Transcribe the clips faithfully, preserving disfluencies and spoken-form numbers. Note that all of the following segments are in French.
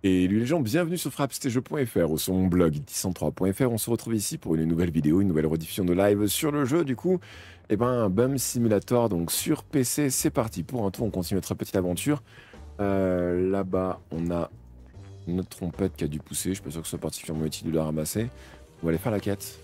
Et les gens, bienvenue sur frappe tiret jeux point F R ou sur mon blog dix cent trois point F R. On se retrouve ici pour une nouvelle vidéo, une nouvelle rediffusion de live sur le jeu. Du coup, eh ben, Bum Simulator, donc sur P C, c'est parti pour un tour. On continue notre petite aventure. Euh, Là-bas, on a notre trompette qui a dû pousser. Je suis pas sûr que ce soit particulièrement utile de la ramasser. On va aller faire la quête.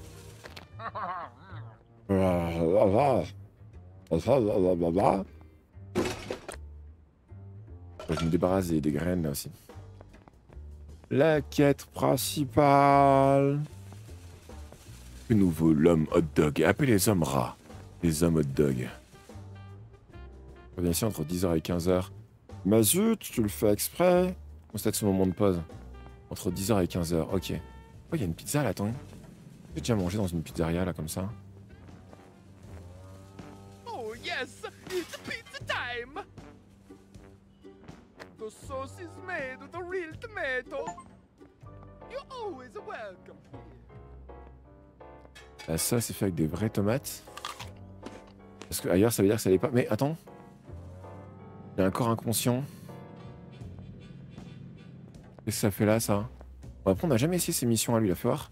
Je me débarrasse des, des graines là aussi. La quête principale. Le nouveau, l'homme hot dog. Appelez les hommes rats. Les hommes hot dog. Bien sûr, entre dix heures et quinze heures. Mais zut, tu le fais exprès. Constate ce moment de pause. Entre dix heures et quinze heures, ok. Oh, il y a une pizza là, attends. J'ai déjà mangé dans une pizzeria là, comme ça. Oh yes, it's pizza time! The sauce is made with a real tomato. You're always welcome here. La sauce est faite avec des vraies tomates. Parce que ailleurs, ça veut dire que ça l'est pas. Mais attends. Il est encore inconscient. Qu'est-ce que ça fait là, ça? Bon, après, on n'a jamais essayé ces missions à lui, la fait voir.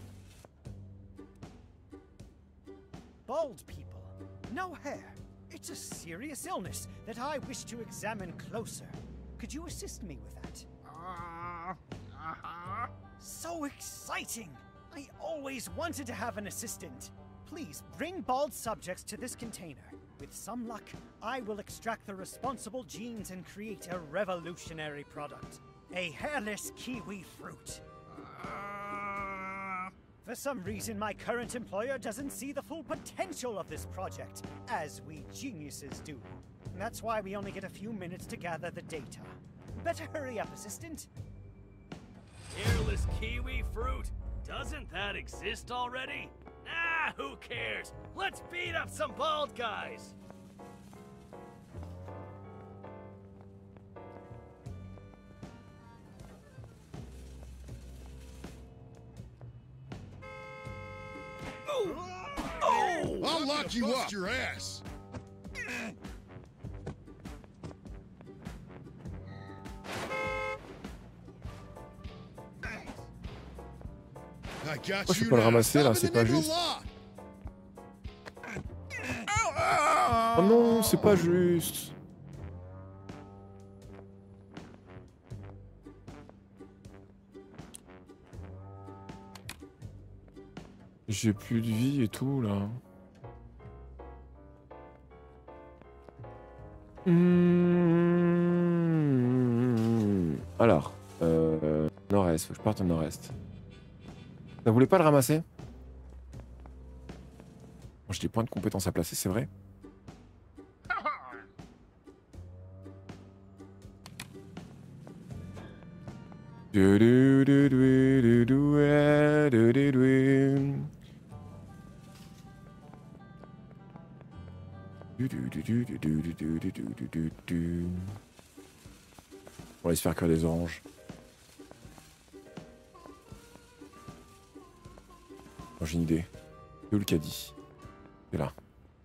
Bald people, no hair. It's a serious illness that I wish to examine closer. Could you assist me with that? Uh, uh-huh. So exciting! I always wanted to have an assistant. Please bring bald subjects to this container. With some luck, I will extract the responsible genes and create a revolutionary product. A hairless kiwi fruit. Uh, For some reason, my current employer doesn't see the full potential of this project, as we geniuses do. And that's why we only get a few minutes to gather the data. Better hurry up, assistant. Hairless kiwi fruit? Doesn't that exist already? Ah, who cares? Let's beat up some bald guys! oh! Oh! I'll lock you up your ass. I got Moi, je peux you pas le now. ramasser là, Stop in c'est the pas middle of juste. law. Oh non, c'est pas juste. J'ai plus de vie et tout là. Mmh. Alors, euh, nord-est, faut que je parte au nord-est. Ça voulait pas le ramasser? Bon, j'ai des points de compétences à placer, c'est vrai. Du du du du du du eh, du du du. Du du du du du du du du du du du du. On va aller se faire cuire des oranges. Oh, j'ai une idée. C'est où le caddie? C'est là.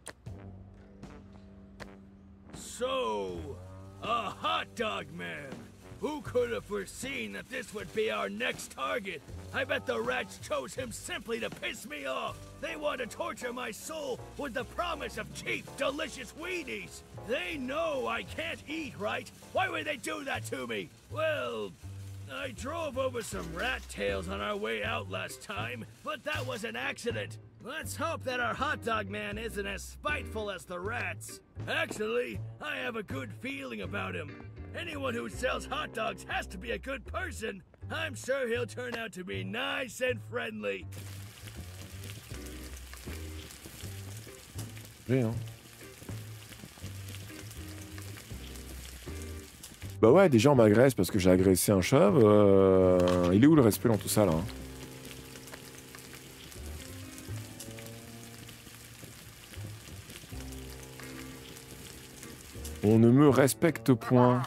So, a hot dog man. Who could have foreseen that this would be our next target? I bet the rats chose him simply to piss me off. They want to torture my soul with the promise of cheap, delicious weenies. They know I can't eat, right? Why would they do that to me? Well, I drove over some rat tails on our way out last time, but that was an accident. Let's hope that our hot dog man isn't as spiteful as the rats. Actually, I have a good feeling about him. Anyone who sells hot dogs has to be a good person. I'm sure he'll turn out to be nice and friendly. J'ai, hein. Bah ouais, déjà on m'agresse parce que j'ai agressé un chauve. Euh... Il est où le respect dans tout ça là? On ne me respecte point.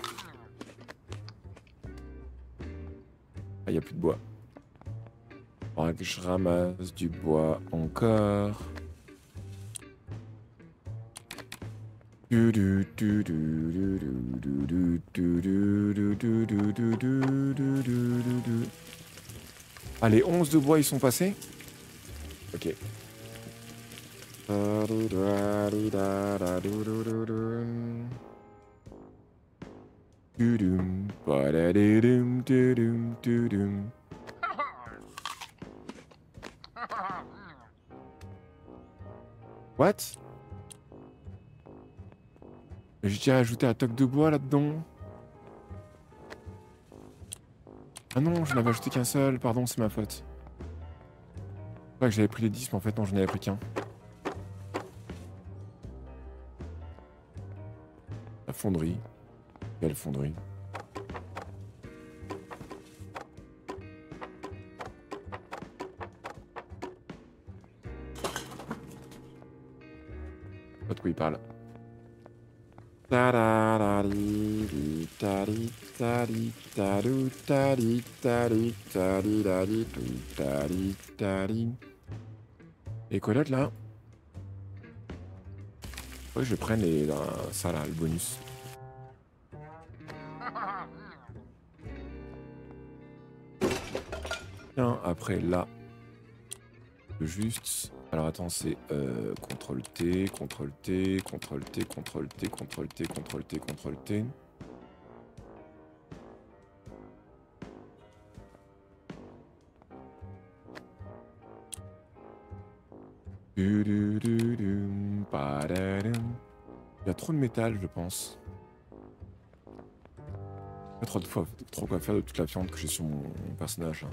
Ah, il n'y a plus de bois. Faudra que je ramasse du bois encore. Du, du, du, du, du, du, du, du, du, du, du, du, du, du, du, du, du. Ah, les onze de bois, ils sont passés? Ok. What? J'ai déjà ajouté un toc de bois là-dedans. Ah non, je n'avais ajouté qu'un seul, pardon, c'est ma faute. Je crois que j'avais pris les dix, mais en fait non, je n'avais pris qu'un. La fonderie. Quelle fonderie? Pas de quoi il parle. Et quoi d'autre là? Ouais, je vais prendre les, là, ça là, le bonus. Tiens, après là, juste. Alors attends, c'est euh, contrôle T, contrôle T, contrôle T, contrôle T, contrôle T, contrôle T, contrôle T. Du, du, du, du, padadum. Il y a trop de métal, je pense. Il y a trop de fois, trop quoi faire de toute la viande que j'ai sur mon, mon personnage. Hein.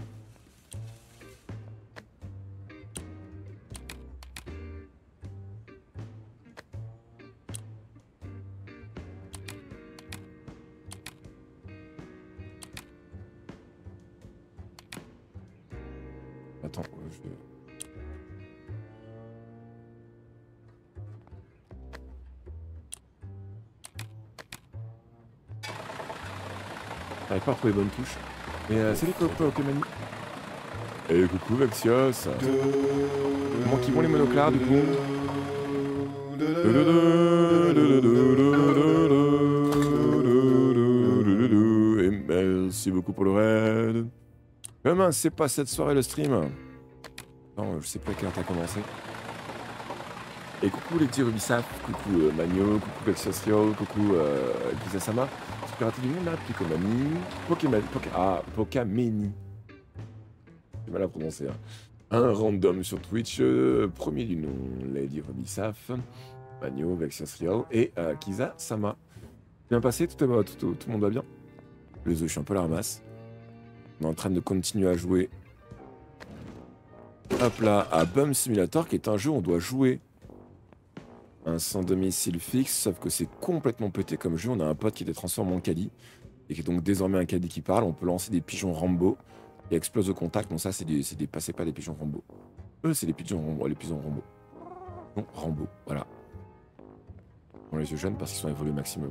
Attends, je... J'arrive pas à trouver les bonnes touches. Mais euh, salut Coco, ok Manu. Et coucou Vexios. Comment qu'ils vont les monoclars du coup? Et merci beaucoup pour le raid. Comment c'est pas cette soirée le stream? Non, je sais pas à quelle heure t'as commencé. Et coucou les petits Rubisaft, coucou euh, Magno, coucou Vexios, coucou euh, Kizasama. Pirates du monde là, Picomani, Pokémon, Poké, ah, Pokémeni. J'ai mal à prononcer. Hein. Un random sur Twitch, euh, premier du nom, Lady Robisaf, Magno, Vexios et euh, Kiza Sama. Bien passé, tout, tout, tout, tout le monde va bien. Les œufs, je suis un peu la ramasse. On est en train de continuer à jouer. Hop là, à Bum Simulator, qui est un jeu où on doit jouer un sans domicile fixe, sauf que c'est complètement pété comme jeu. On a un pote qui était transformé en caddie, et qui est donc désormais un caddie qui parle. On peut lancer des pigeons Rambo, qui explosent au contact. Donc ça, c'est des, des... Passez pas des pigeons Rambo. Eux, c'est les pigeons Rambo, les pigeons Rambo. Non, Rambo, voilà. On les yeux jeunes parce qu'ils sont évolués maximum.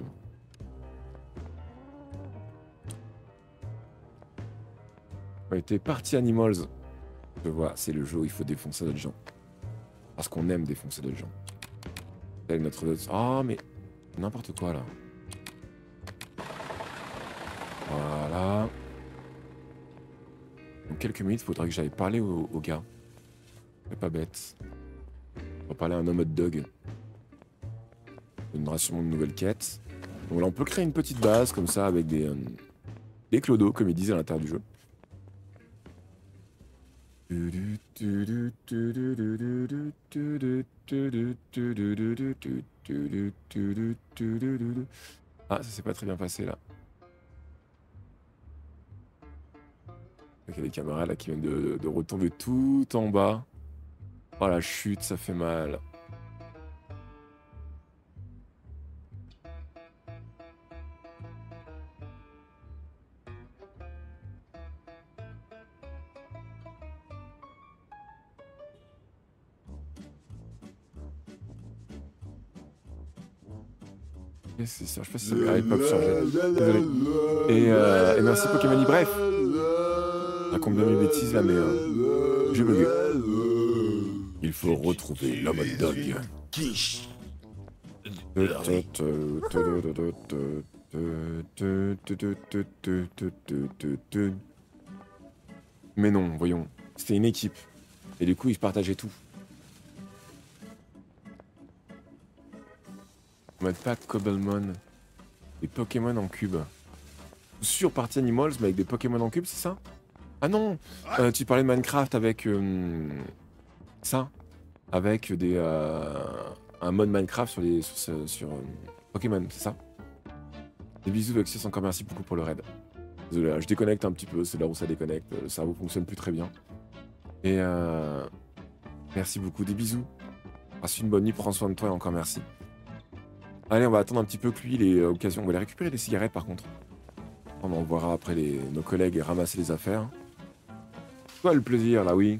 On était Party Animals. Je vois, c'est le jeu où il faut défoncer d'autres gens. Parce qu'on aime défoncer d'autres gens. Avec notre... Ah, oh, mais... N'importe quoi, là. Voilà. Dans quelques minutes, il faudrait que j'aille parler au, au gars. C'est pas bête. On va parler à un homme hot dog. Il donnera sûrement une nouvelle quête. Donc là, on peut créer une petite base, comme ça, avec des... Euh, des clodos, comme ils disent à l'intérieur du jeu. Ah, ça s'est pas très bien passé là. Il y a des caméras là qui viennent de, de retomber tout en bas. Oh la chute, ça fait mal. C'est ça, je sais pas si ça m'arrête pas de changer. Désolé. Et, euh, et merci Pokémon. Bref. Je raconte bien mes bêtises là, mais euh, j'ai bugué. Il faut retrouver l'homme hot dog. Mais non, voyons. C'était une équipe. Et du coup, ils partageaient tout. Mode pack Cobblemon. Des Pokémon en cube. Sur Party Animals, mais avec des Pokémon en cube, c'est ça? Ah non euh, Tu parlais de Minecraft avec... Euh, ça. Avec des... Euh, un mode Minecraft sur les... Sur, sur euh, Pokémon, c'est ça? Des bisous, Vexius, encore merci beaucoup pour le raid. Désolé, hein, je déconnecte un petit peu, c'est là où ça déconnecte. Le cerveau fonctionne plus très bien. Et euh... merci beaucoup, des bisous. Passe une bonne nuit, prends soin de toi et encore merci. Allez, on va attendre un petit peu que lui, les occasions. On va aller récupérer les cigarettes par contre. On enverra après les... nos collègues ramasser les affaires. Toi le plaisir là, oui.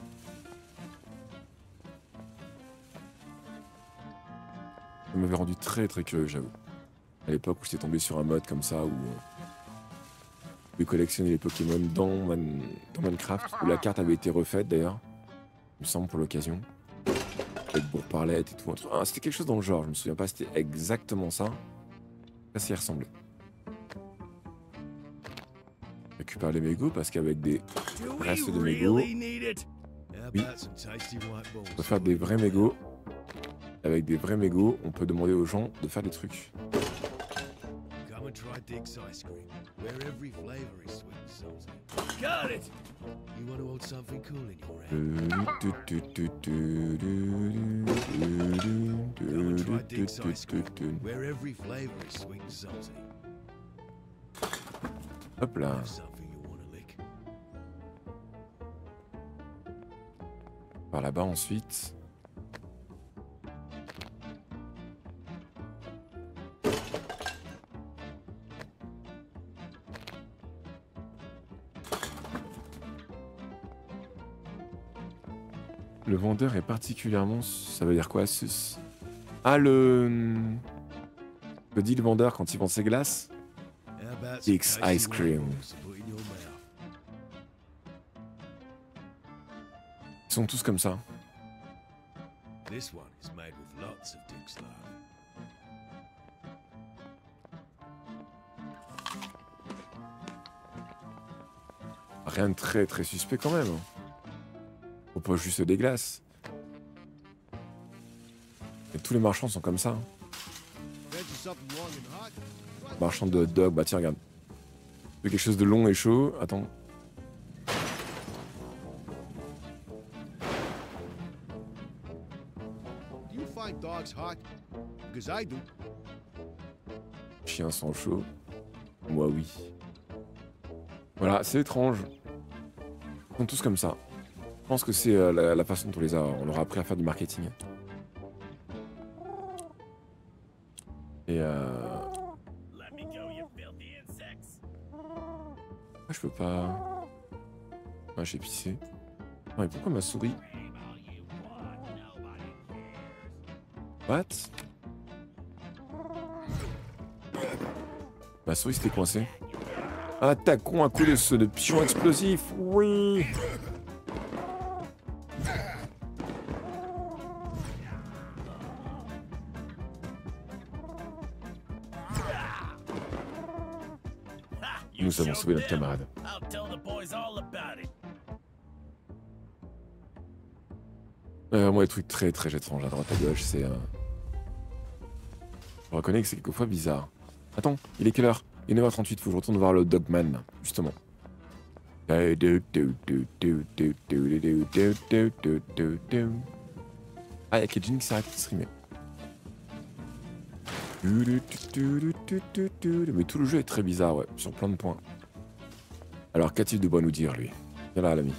Ça m'avait rendu très très curieux, j'avoue. À l'époque où j'étais tombé sur un mode comme ça où je pouvais collectionner les Pokémon dans, Man... dans Minecraft, où la carte avait été refaite d'ailleurs, il me semble pour l'occasion. Avec Bourg-Parlette et tout. Ah, c'était quelque chose dans le genre, je me souviens pas, c'était exactement ça. Ça s'y ressemblait. Récupère les mégots parce qu'avec des restes de mégots, oui, on peut faire des vrais mégots. Avec des vrais mégots, on peut demander aux gens de faire des trucs. Hop là. Par là-bas ensuite. Le vendeur est particulièrement... Ça veut dire quoi, sus? Ah, le... Le dit le vendeur quand il vend ses glaces? X Ice Cream. Ils sont tous comme ça. Rien de très très suspect quand même. Faut pas juste des glaces. Et tous les marchands sont comme ça. Marchand de hot dog, bah tiens regarde. Tu veux quelque chose de long et chaud? Attends. Chiens sont chauds. Moi oui. Voilà, c'est étrange. Ils sont tous comme ça. Je pense que c'est euh, la, la façon dont on les a, on leur a appris à faire du marketing. Et euh... Ah, je peux pas... Ah, j'ai pissé. Ah, mais pourquoi ma souris? What? Ma souris s'était coincée. Attaquons un coup de ce de pion explosif. Oui. Nous avons sauvé notre camarade. Euh, moi, les trucs très très étranges à droite à gauche, c'est... Euh... Je reconnais que c'est quelquefois bizarre. Attends, il est quelle heure? Il est neuf heures trente-huit, faut que je retourne voir le Dogman, justement. Ah, il y a Kejin qui s'arrête de streamer. Mais tout le jeu est très bizarre, ouais, sur plein de points. Alors, qu'a-t-il de bon à nous dire, lui? Viens là, l'ami.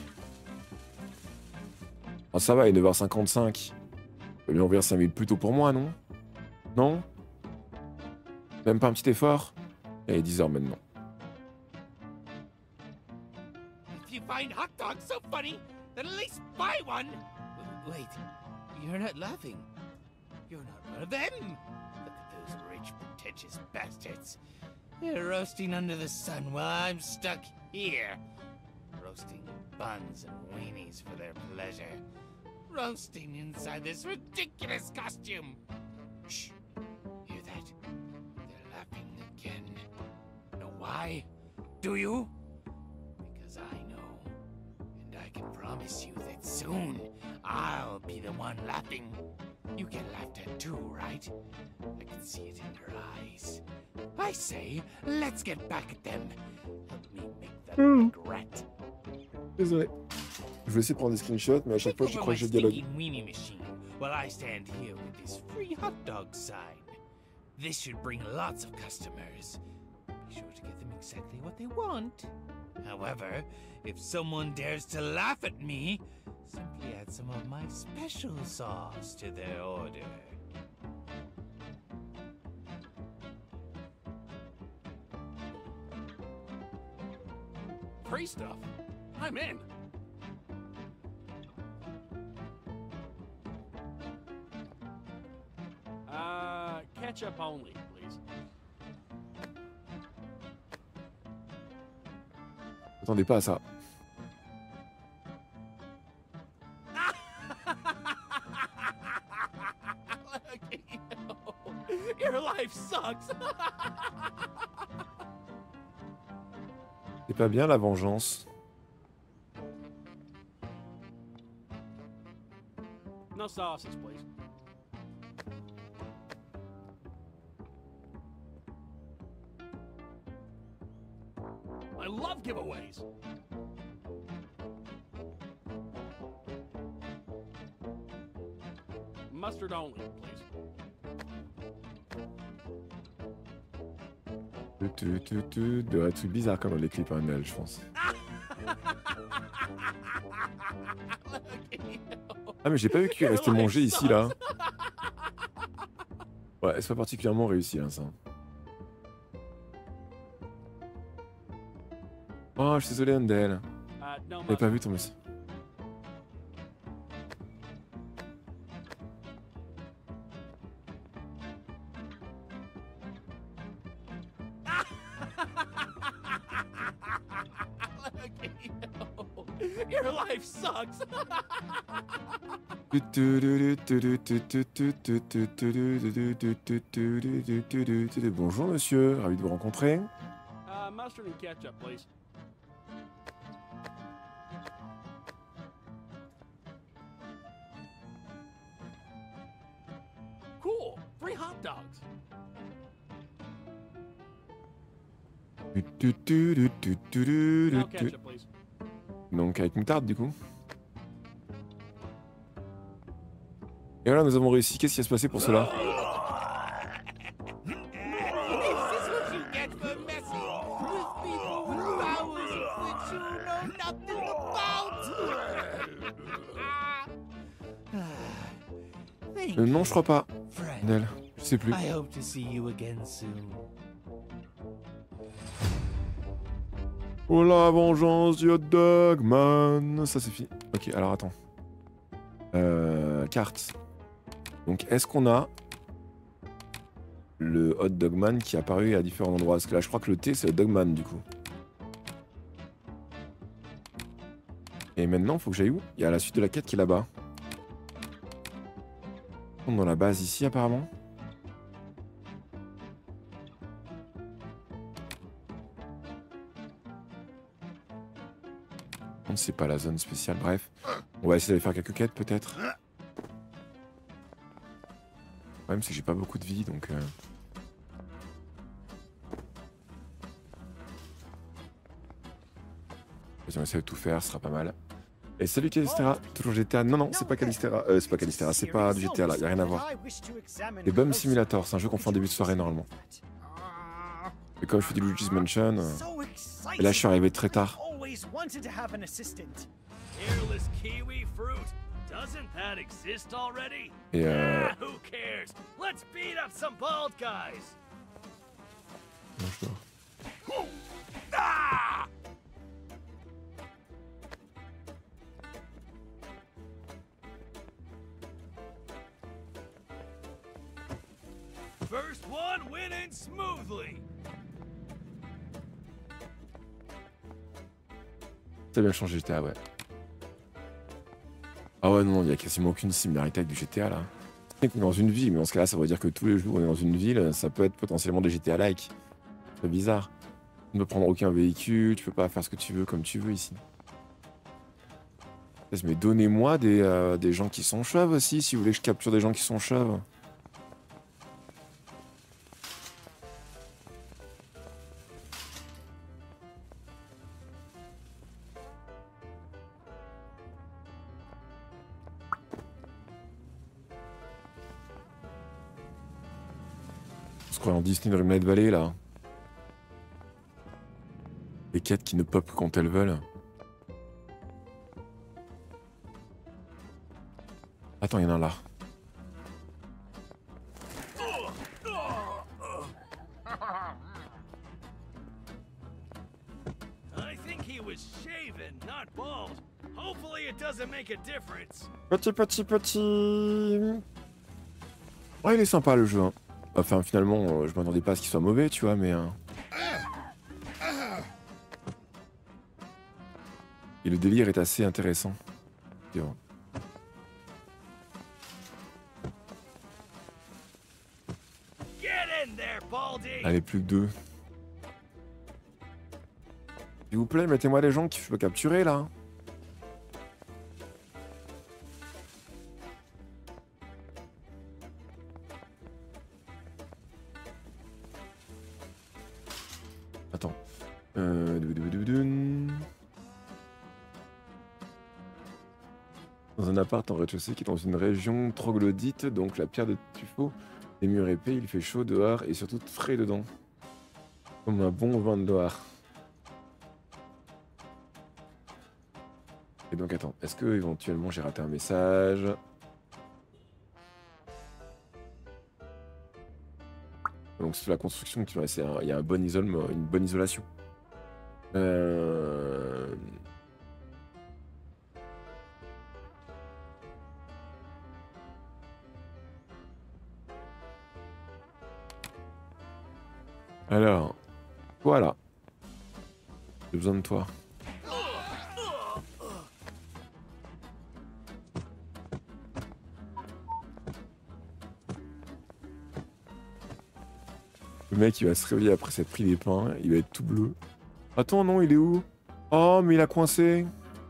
Ah, ça va, il est neuf heures cinquante-cinq. Il peut lui envoyer cinq minutes plus tôt pour moi, non? Non? Même pas un petit effort? Il est dix heures maintenant. If you find hot dogs so funny, then at least buy one. Wait, you're not laughing. You're not one of them. Look at those rich, pretentious bastards. They're roasting under the sun while I'm stuck here. Roasting buns and weenies for their pleasure. Roasting inside this ridiculous costume. Shh. why? Do you? Because I know. And I can promise you that soon I'll be the one laughing. You get laughed at too, right? I can see it in your eyes. I say, let's get back at them. Help me make them regret. Désolé. Je vais essayer de prendre des screenshots, mais à chaque fois, je crois que je dialogue. Weenie machine while I stand here with this free hot dog sign. This should bring lots of customers. Be sure to get them exactly what they want. However, if someone dares to laugh at me, simply add some of my special sauce to their order. Free stuff. I'm in. Uh, ketchup only, please. Attendez pas à ça. Your life sucks. C'est pas bien la vengeance. No sauces, please. I love giveaways. Mustard only, please. Tu, tu, tu, de un truc bizarre comme dans les clips à Noël, je pense. Ah mais j'ai pas vu qu'il restait mangé ici là. Ouais, c'est pas particulièrement réussi hein, ça. Oh, je suis désolé Andel. Uh, no J'avais pas vu ton message. Your life sucks. Bonjour monsieur, ravi de vous rencontrer. Uh, mustard and ketchup, please. Cool. Free hot dogs. No ketchup, please. Donc avec moutarde du coup. Et voilà, nous avons réussi. Qu'est-ce qui va se passer pour cela? Euh, non, je crois pas. Nel, je sais plus. I hope to see you again soon. Oh la vengeance du hot dog man. Ça c'est fini. Ok, alors attends. Euh, carte. Donc est-ce qu'on a le hot dog man qui est apparu à différents endroits? Parce que là je crois que le T c'est le dogman du coup. Et maintenant faut que j'aille où? Il y a la suite de la quête qui est là-bas. Dans la base ici apparemment. C'est pas la zone spéciale, bref. On va essayer d'aller faire quelques quêtes peut-être. Le problème c'est que j'ai pas beaucoup de vie donc... Euh... On va essayer de tout faire, ce sera pas mal. Et salut Calistera, toujours G T A. Non non, c'est pas Calistera, euh, c'est pas Calistera, c'est pas du G T A là, y'a rien à voir. Les Bum Simulator, c'est un jeu qu'on fait en début de soirée normalement. Et comme je fais du Luigi's Mansion, euh... et là je suis arrivé très tard. Wanted to have an assistant. Earless kiwi fruit. Doesn't that exist already? Et euh... Ah, who cares? Let's beat up some bald guys. Non, je dois... Ah! First one winning smoothly. Ça a bien changé G T A, ouais. Ah ouais, non, il n'y a quasiment aucune similarité avec du G T A là. C'est dans une ville, mais dans ce cas-là, ça veut dire que tous les jours on est dans une ville, ça peut être potentiellement des G T A-like. C'est bizarre. Tu ne peux prendre aucun véhicule, tu peux pas faire ce que tu veux comme tu veux ici. Mais donnez-moi des, euh, des gens qui sont chauves aussi, si vous voulez que je capture des gens qui sont chauves. On se croit en Disney Dreamlight Valley là. Les quêtes qui ne pop quand elles veulent. Attends, il y en a un là. I think he was shaven, not bald. Hopefully it doesn't make a difference. Petit, petit, petit. Ouais, il est sympa le jeu. Hein. Enfin, finalement, euh, je m'attendais pas à ce qu'il soit mauvais, tu vois, mais. Euh... Et le délire est assez intéressant. C'est vrai. Allez, plus que deux. S'il vous plaît, mettez-moi les gens que je peux capturer là. Attends. Euh... Dans un appart en rez-de-chaussée qui est dans une région troglodyte, donc la pierre de tuffeau. Les murs épais, il fait chaud dehors et surtout frais dedans. Comme un bon vin de Loire. Et donc attends, est-ce que éventuellement j'ai raté un message? Donc c'est la construction qui il y a un bon isolement, une bonne isolation. Euh... Alors, voilà. J'ai besoin de toi. Le mec, il va se réveiller après s'être pris des pains, il va être tout bleu. Attends, non, il est où? Oh, mais il a coincé.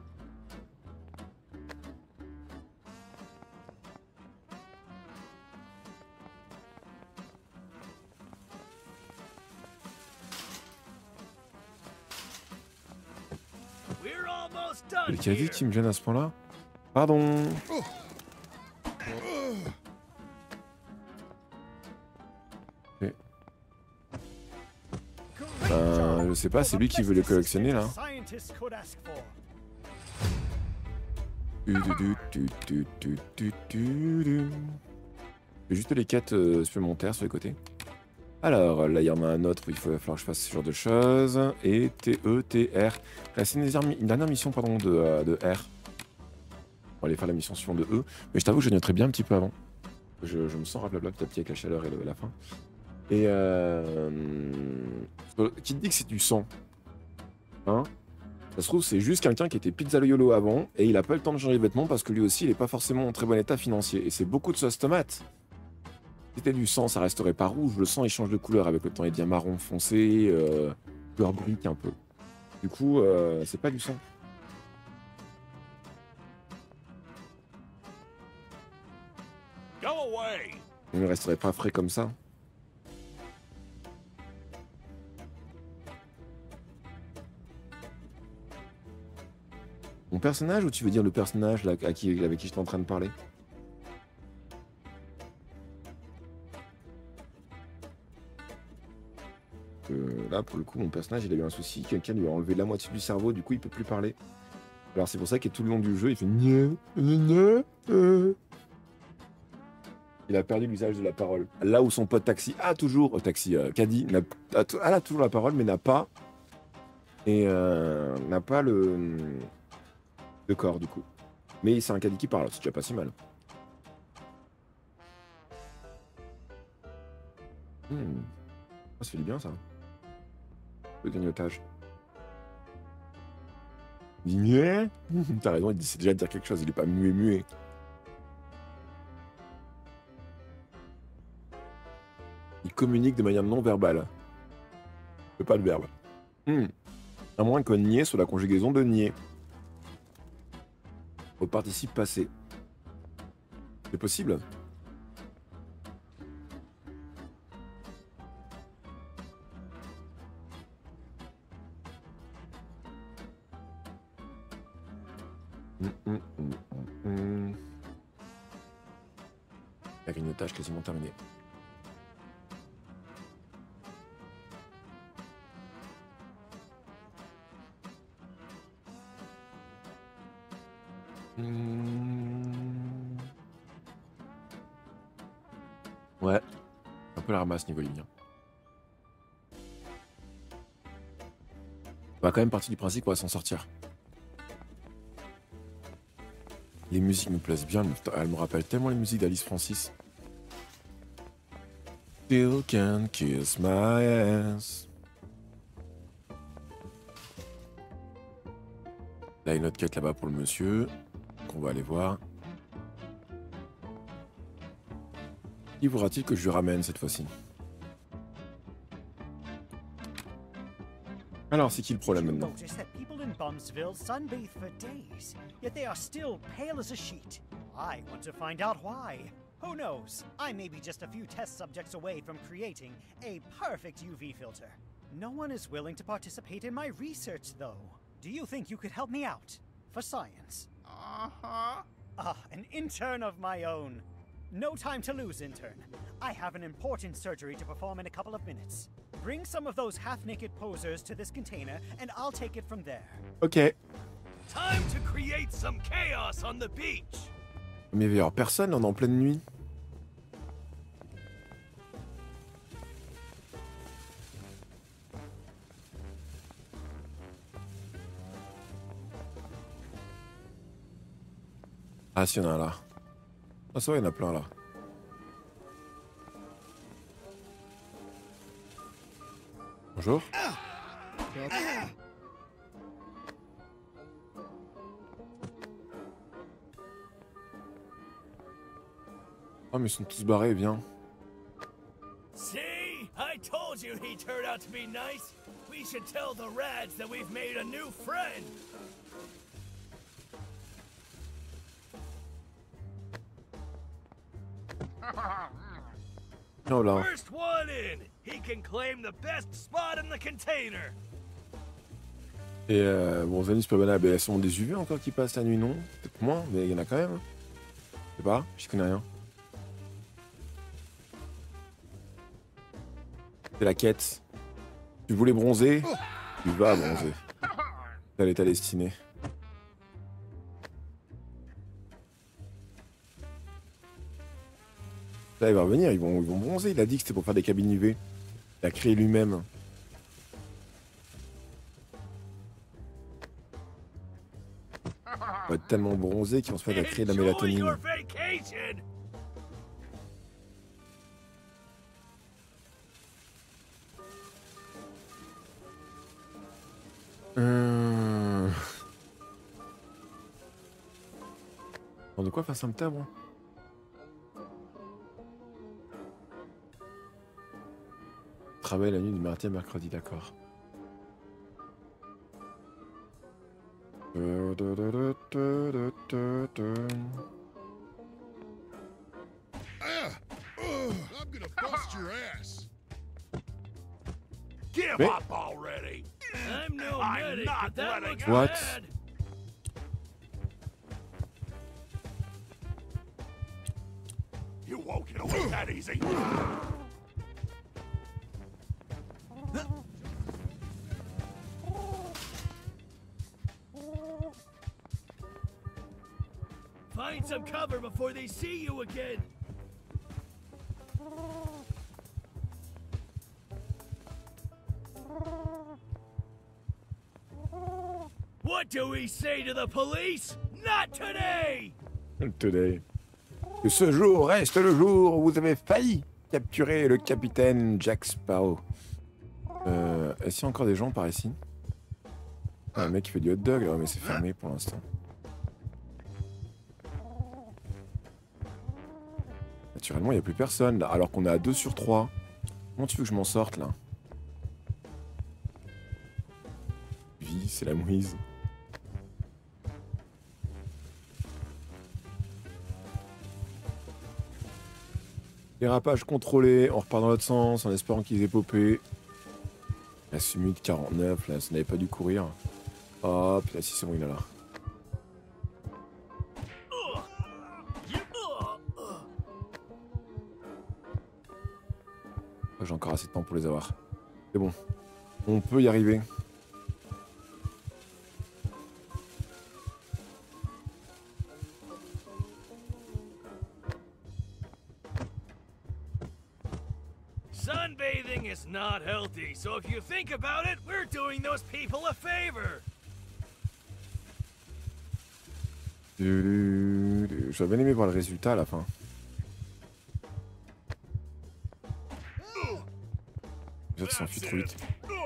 Mais qui a dit qu'il me gêne à ce point-là? Pardon. Okay. Euh, je sais pas, c'est lui qui veut les collectionner là. J'ai juste les quêtes euh, supplémentaires sur les côtés. Alors, là, il y en a un autre où il faut, va falloir que je fasse ce genre de choses. Et T E, T R. Là, c'est une, une dernière mission pardon, de, euh, de R. On va aller faire la mission suivante de E. Mais je t'avoue que je noterai bien un petit peu avant. Je, je me sens rablabla petit à petit avec la chaleur et le, la faim. Et euh... qui te dit que c'est du sang? Hein? Ça se trouve, c'est juste quelqu'un qui était pizzaïolo avant et il a pas eu le temps de changer les vêtements parce que lui aussi, il est pas forcément en très bon état financier. Et c'est beaucoup de sauce tomate. Si c'était du sang, ça resterait pas rouge. Le sang, il change de couleur avec le temps. Il devient marron foncé, euh, couleur brique un peu. Du coup, euh, c'est pas du sang. Go away. Il ne resterait pas frais comme ça. Mon personnage ou tu veux dire le personnage là, à qui, avec qui j'étais en train de parler? Euh, là, pour le coup, mon personnage, il a eu un souci. Quelqu'un lui a enlevé la moitié du cerveau, du coup, il peut plus parler. Alors, c'est pour ça que tout le long du jeu, il fait gne, gne, euh. Il a perdu l'usage de la parole. Là où son pote Taxi a toujours, euh, Taxi, euh, Caddy, n'a, a, elle a toujours la parole, mais n'a pas. Et euh, n'a pas le. le corps, du coup. Mais c'est un Caddy qui parle, c'est déjà pas si mal. Hmm. Oh, ça fait du bien, ça. Le grignotage. Il dit muet. T'as raison, il essaie déjà de dire quelque chose, il est pas muet muet. Il communique de manière non verbale. C'est pas le verbe. Hmm. À moins que nier soit la conjugaison de nier. Au participe passé. C'est possible? Hum, hum, hum, hum, hum. La grignotage quasiment terminé. Hum. Ouais, un peu la ramasse niveau ligne. On va quand même partir du principe qu'on va s'en sortir. Les musiques nous plaisent bien, elles me rappellent tellement les musiques d'Alice Francis. Still can kiss my ass. Là, il y a une autre quête là-bas pour le monsieur, qu'on va aller voir. Qui voudra-t-il que je lui ramène cette fois-ci? Alors, c'est qui le problème maintenant? Bombsville sunbathe for days, yet they are still pale as a sheet. I want to find out why. Who knows? I may be just a few test subjects away from creating a perfect U V filter. No one is willing to participate in my research, though. Do you think you could help me out? For science? Uh-huh. Ah, an intern of my own. No time to lose, intern. I have an important surgery to perform in a couple of minutes. Bring some of those half-naked posers to this container, and I'll take it from there. Ok. Time to create some chaos on the beach. Mais il va y avoir personne, on est en pleine nuit. Ah si, il y en a un là. Ah ça va, il y en a plein là. Bonjour. Oh mais ils sont tous barrés, viens. See? I told you he turned out to be nice. We should tell the Rads that we've made a new friend. Oh là. First one in. He can claim the best spot in the container. Et euh, bon, Zanus Pabana, ben, elles sont des U V encore qui passent la nuit, non? Peut-être moins, mais il y en a quand même. Je sais pas, j'y connais rien. C'est la quête. Tu voulais bronzer? Tu vas bronzer. Telle est ta destinée. Là, il va revenir, ils vont, ils vont bronzer. Il a dit que c'était pour faire des cabines U V. Il a créé lui-même. On va être tellement bronzé qu'ils vont se mettre à créer de la mélatonine. Euh... Bon, de quoi faire septembre? Travailler la nuit du mardi à mercredi, d'accord. Ah, oh, I'm gonna bust your ass. Give Mais... up already. I'm no I'm medic, not but that letting looks it. What? bad. You won't get away that easy. Find some cover before they see you again. What do we say to the police? Not today! Today. Que ce jour reste le jour où vous avez failli capturer le capitaine Jack Sparrow. Euh, est-ce qu'il y a encore des gens par ici? Ah, un mec qui fait du hot dog, là, mais c'est fermé pour l'instant. Naturellement, il n'y a plus personne là, alors qu'on est à deux sur trois. Comment tu veux que je m'en sorte là? Oui, c'est la mouise. Dérapage contrôlé, on repart dans l'autre sens en espérant qu'ils aient popé. La Sumut quarante-neuf, là, ça n'avait pas dû courir. Hop, là, si c'est bon, il est là. J'ai encore assez de temps pour les avoir. C'est bon, on peut y arriver. Sunbathing is not healthy, so if you think about it, we're doing those people a favor. J'aurais bien aimé voir le résultat à la fin. Les autres s'enfuient trop vite.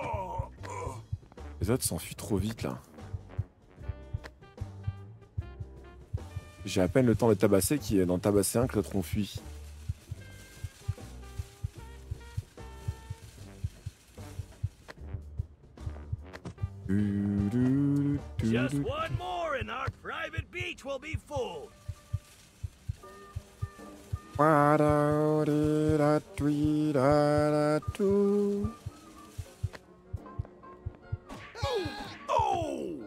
Les autres s'enfuient trop vite là. J'ai à peine le temps de tabasser qui est d'en tabasser un que l'autre on fuit. Just one more and our private beach will be full. Oh!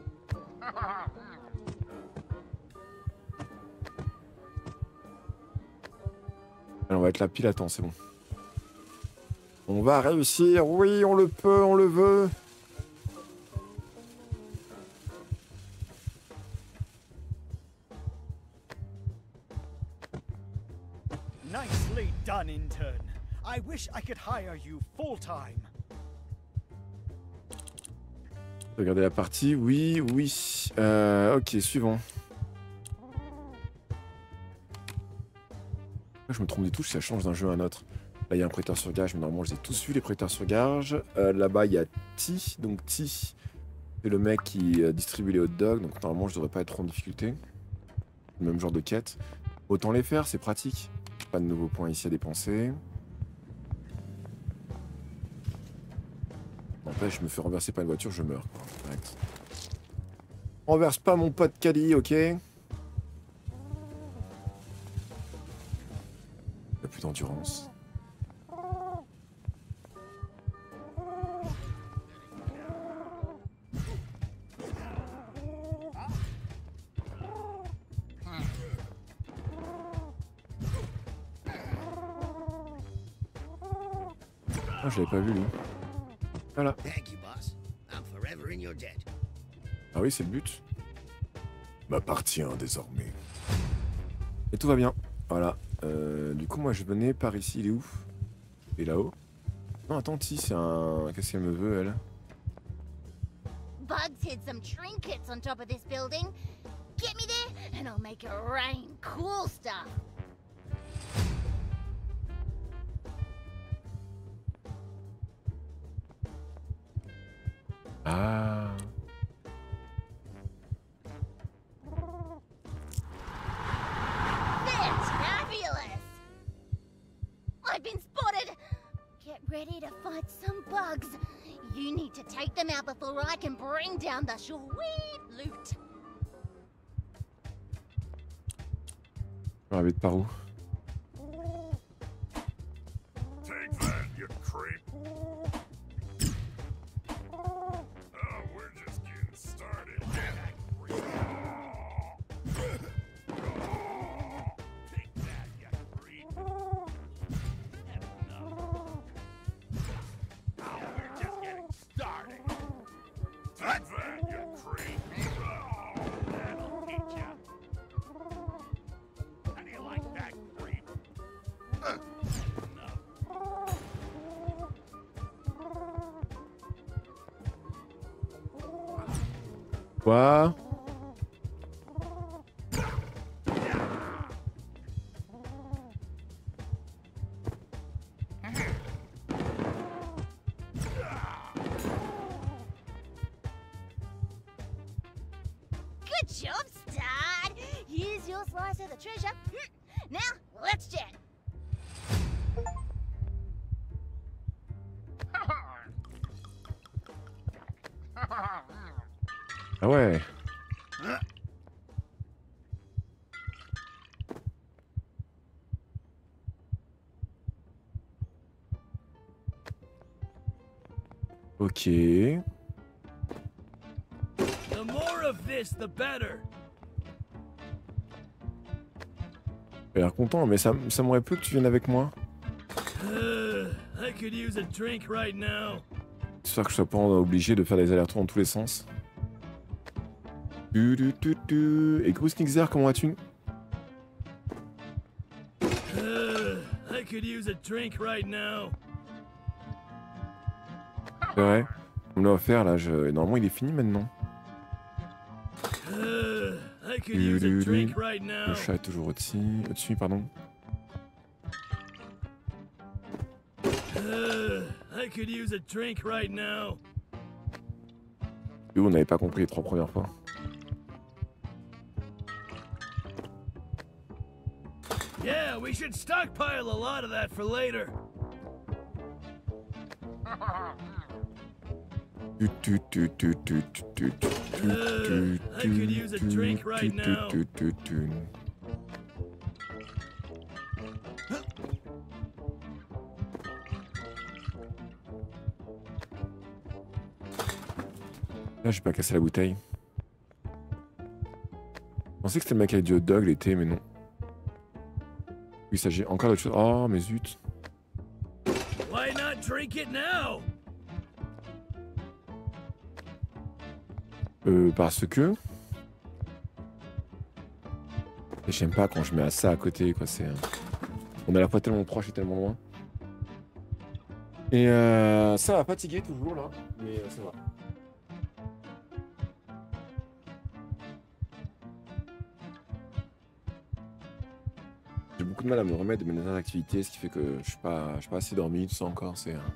On va être là pile à temps, c'est bon. On va réussir, oui, on le peut, on le veut. Nicely done, intern. I wish I could hire you full time. Regardez la partie, oui, oui. Euh, ok, suivant. Je me trompe des touches, ça change d'un jeu à un autre. Là, il y a un prêteur sur gage, mais normalement, je les ai tous vus, les prêteurs sur gage. Euh, Là-bas, il y a T. Donc, T, c'est le mec qui euh, distribue les hot dogs. Donc, normalement, je devrais pas être trop en difficulté. Le même genre de quête. Autant les faire, c'est pratique. Pas de nouveaux points ici à dépenser. N'empêche, je me fais renverser par une voiture, je meurs. Direct. Renverse pas mon pote Kali, ok? Il n'y a plus d'endurance. Ah, je l'avais pas vu lui. Voilà. Thank you, boss. I'm forever in your debt. Ah oui, c'est le but. M'appartient désormais. Et tout va bien. Voilà. Euh, du coup, moi, je venais par ici. Il est où? Et là-haut? Non, attends, si, c'est un... Qu'est-ce qu'elle me veut, elle? Bugs hid some trinkets on top of this building. Get me there, and I'll make it rain cool stuff. Ah. Fantabulous! I've been spotted! Get ready to fight some bugs. You need to take them out before I can bring down the sweet loot. Je vais arriver de par où? Take that, you creep. Oh, we're just getting started. Take that, you creep. That's enough. Oh, we're just getting started. Take that, you creep. Oh, that'll teach ya. How do you like that, creep? Uh, Quoi? Good job, Stud! Here's your slice of the treasure. Now, let's jet. Ah ouais. Ok. The more of this, the better. J'ai l'air content, mais ça, ça m'aurait plu que tu viennes avec moi. Uh, I could use a drink right now. J'espère que je sois pas obligé de faire des allers-retours dans tous les sens. Du, du, du, du. Et Groose Nixer, comment vas-tu? Uh, I could use a drink right now. C'est vrai. On me l'a offert là, je... normalement il est fini maintenant. Uh, I could Du, use a du, du. drink right now. Le chat est toujours au-dessus, au-dessus, pardon. Uh, I could use a drink right now. Et on n'avait pas compris les trois premières fois. Yeah, we should stockpile a lot of that for later. Tu, tu, tu, tu, tu, tu, tu, tu, tu, I could use a tu, drink right tu, now. tu, tu, tu. Là, j'ai pas cassé la bouteille. Je pensais que c'était le mec avec du hot dog l'été, mais non. Il s'agit encore d'autre chose. Oh, mais zut. Why not drink it now? Euh, parce que... Et j'aime pas quand je mets ça à côté, quoi, c'est... On est à la fois tellement proche et tellement loin. Et euh, ça va fatiguer toujours, là, mais euh, ça va. J'ai beaucoup de mal à me remettre de mes dernières activités, ce qui fait que je suis pas, je suis pas assez dormi, tout ça encore, c'est... Euh...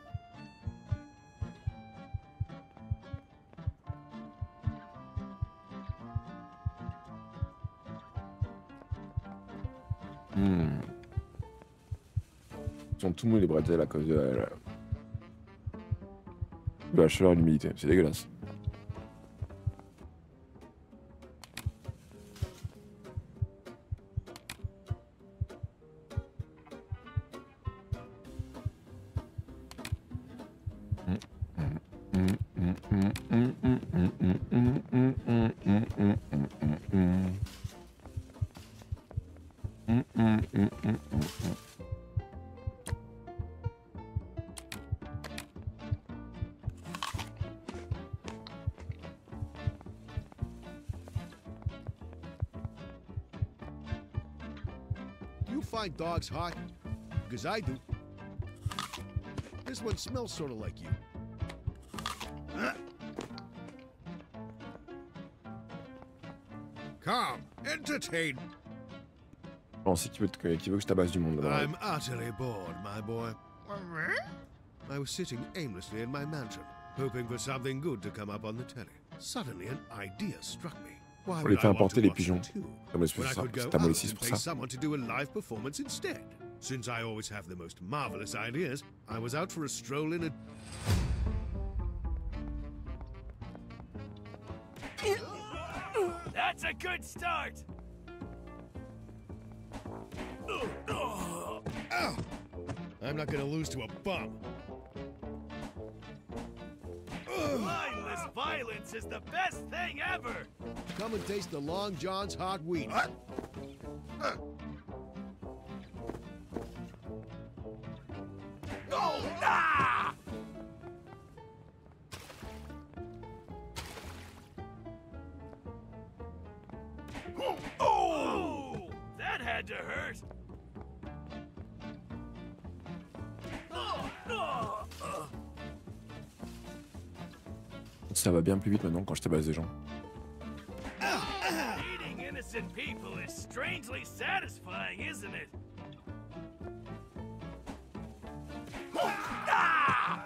Hmm. Ils sont tout mous les bretzels à cause de la, de la chaleur et de l'humidité. C'est dégueulasse. You find dogs hot? Because I do. This one smells sort of like you. Come, entertain. Je pensais qu'il veut, que- qu'il veut que je tabasse du monde là. I'm utterly bored, my boy. I was sitting aimlessly in my mansion, hoping for something good to come up on the telly. Suddenly, an idea struck me. Why On les would fait I want importer to les watch pigeons. the two Comme les when I could go c'est out amollissif and pour pay ça. someone to do a live performance instead? Since I always have the most marvelous ideas, I was out for a stroll in a... That's a good start. Ow! I'm not gonna lose to a bum. Mindless violence is the best thing ever. Come and taste the Long John's hot wheat. Oh, ah! Oh! That had to hurt. Oh, oh, oh. Ça va bien plus vite maintenant quand je tabasse des gens. Eating innocent people is strangely satisfying, isn't it? Ah!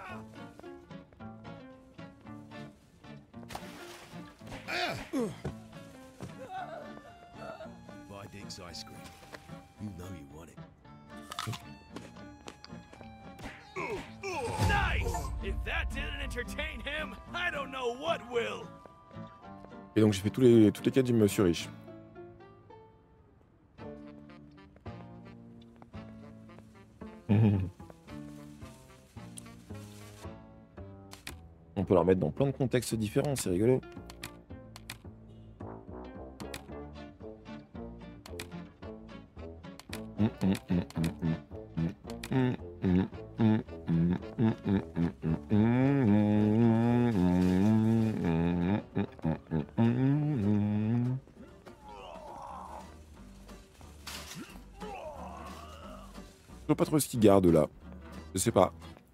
Buy Dick's ice cream. You know you want it. Nice! If that didn't entertain him, I don't know what will. Et donc j'ai fait tous les, toutes les quêtes du monsieur riche. On peut leur mettre dans plein de contextes différents, c'est rigolo. Je vois pas trop ce qu'ils gardent là. Je sais pas.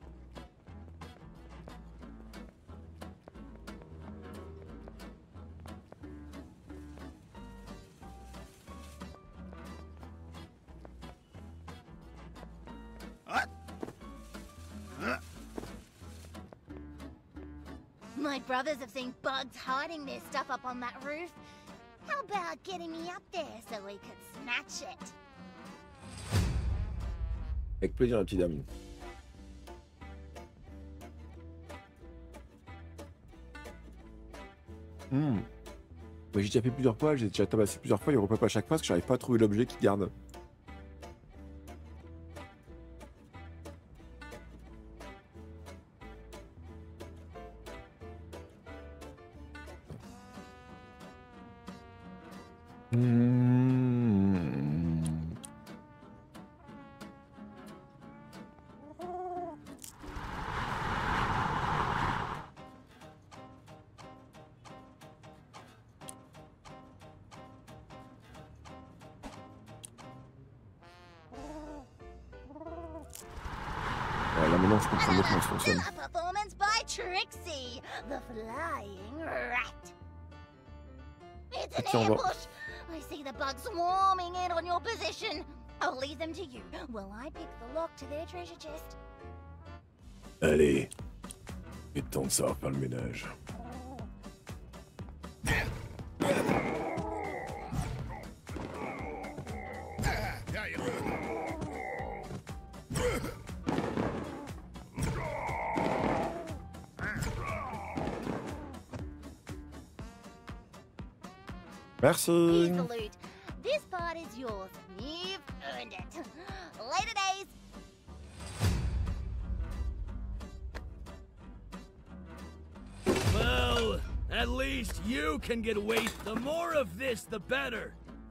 My brothers have seen bugs hiding their stuff up on that roof. How about getting me up there so we could snatch it? Avec plaisir, la petite dame. Hmm. J'ai déjà fait plusieurs fois, j'ai déjà tabassé plusieurs fois, il repop à chaque fois parce que j'arrive pas à trouver l'objet qui garde. Hmm. Ouais, là maintenant je comprends mieux comment ça fonctionne. A performance by Trixie, the flying rat. It's Ok, an on va- ambush. I see the bugs swarming in on your position. I'll leave them to you while I pick the lock to their treasure chest. Allez, il est temps de savoir faire le ménage. Merci. Here's the loot. This part is yours. You've earned it. Later days. Well, at least you can get weight. The more of this, the better.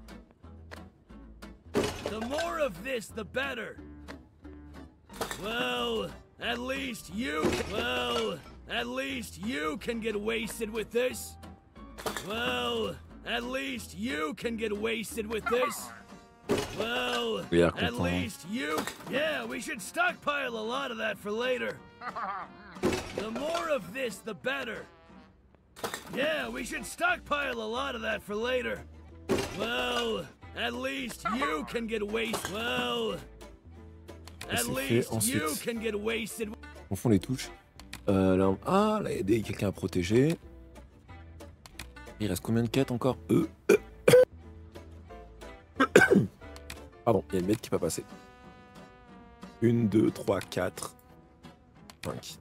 The more of this, the better. Well, at least you... Well, at least you can get wasted with this. Well, at least you can get wasted with this. Well, Yeah, at content. least you... Yeah, we should stockpile a lot of that for later. The more of this, the better. Yeah, we should stockpile a lot of that for later. Well, at least you can get wasted. Well, at c'est fait least ensuite. you can get wasted. On fond les touches. Euh, là, on- Ah, là, il y a quelqu'un à protéger. Il reste combien de quêtes encore euh, euh. Pardon, il y a une bête qui n'est pas passée. Une, deux, trois, quatre, cinq.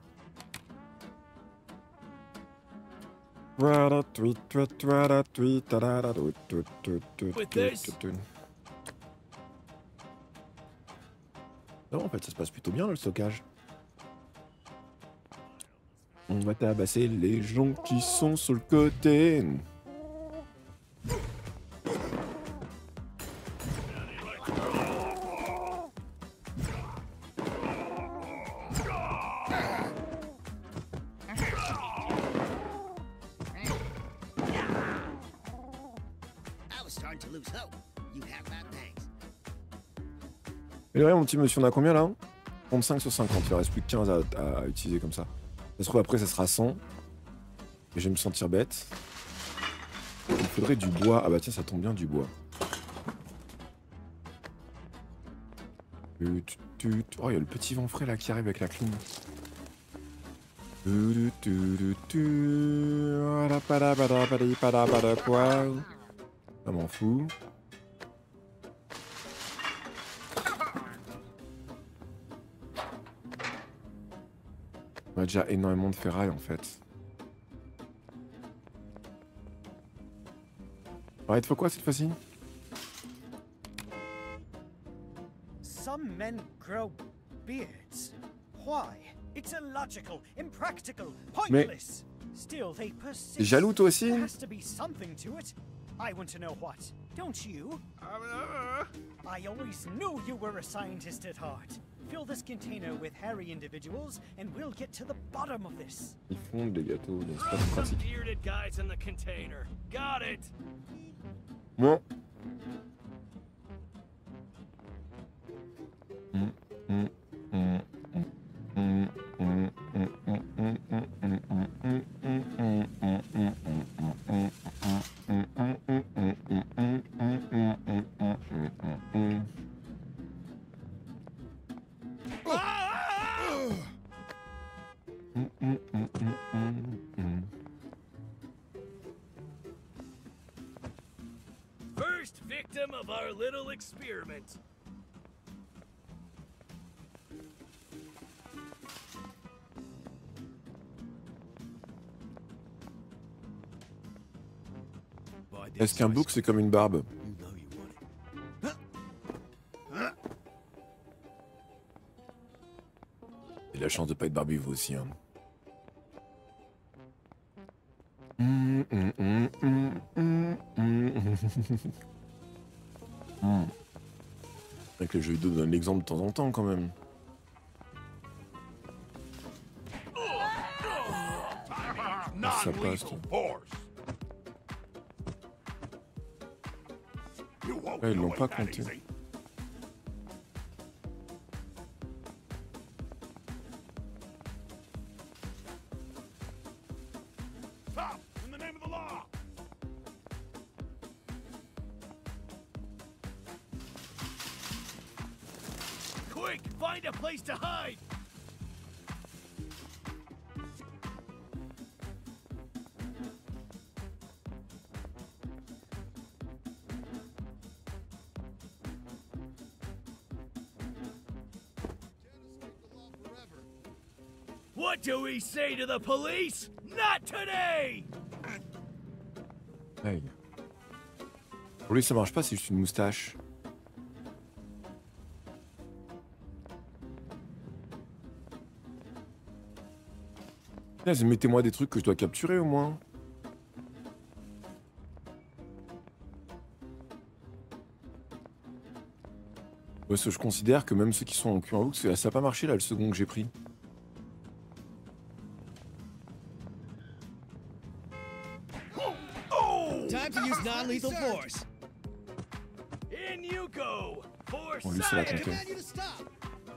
Non, en fait, ça se passe plutôt bien le stockage. On va tabasser les gens qui sont sur le côté. I was starting to lose hope. You have my thanks. Et là, mon petit monsieur, on a combien là? trente-cinq sur cinquante, il en reste plus que quinze à, à utiliser comme ça. Ça se trouve après, ça sera cent. Et je vais me sentir bête. Il me faudrait du bois. Ah bah tiens, ça tombe bien, du bois. Tut, tut. Oh, il y a le petit vent frais là qui arrive avec la clim. Tu, tu, tu, tu. Voilà, pada, pada, pada, pada, pada, quoi. Ça m'en fout. On a déjà énormément de ferraille en fait. Ouais, il faut quoi cette fois-ci? Some men grow beards. Why? It's illogical, impractical, pointless. Still, they persist. T'es jaloux toi aussi? There has to be something to it. I want to know what. Don't you? I always knew you were a scientist at heart. Fill this container with hairy individuals, and we'll get to the bottom of this. Ils font des gâteaux, donc c'est pas Some pratique. bearded guys in the container. Got it. Bon. Mm, mm, mm, mm, mm, mm, mm, mm, mm, mm, mm, First victim of our little experiment. Est-ce qu'un bouc c'est comme une barbe? J'ai la chance de pas être barbu vous aussi. Hein. Mm, mm, mm, mm, mm, mm. Mm. Avec les jeux vidéo donne l'exemple de temps en temps quand même. Ça passe. Là, ils l'ont pas compté. Quick, find a place to hide. What do we say to the police? Not today! Aïe. Pour lui ça marche pas, c'est juste une moustache. Vas-y, mettez-moi des trucs que je dois capturer au moins. Parce que je considère que même ceux qui sont en cul en look, ça n'a pas marché là, le second que j'ai pris. Time to use non-lethal force. In you go! For Bon, lui, c'est la science! compter. you to stop.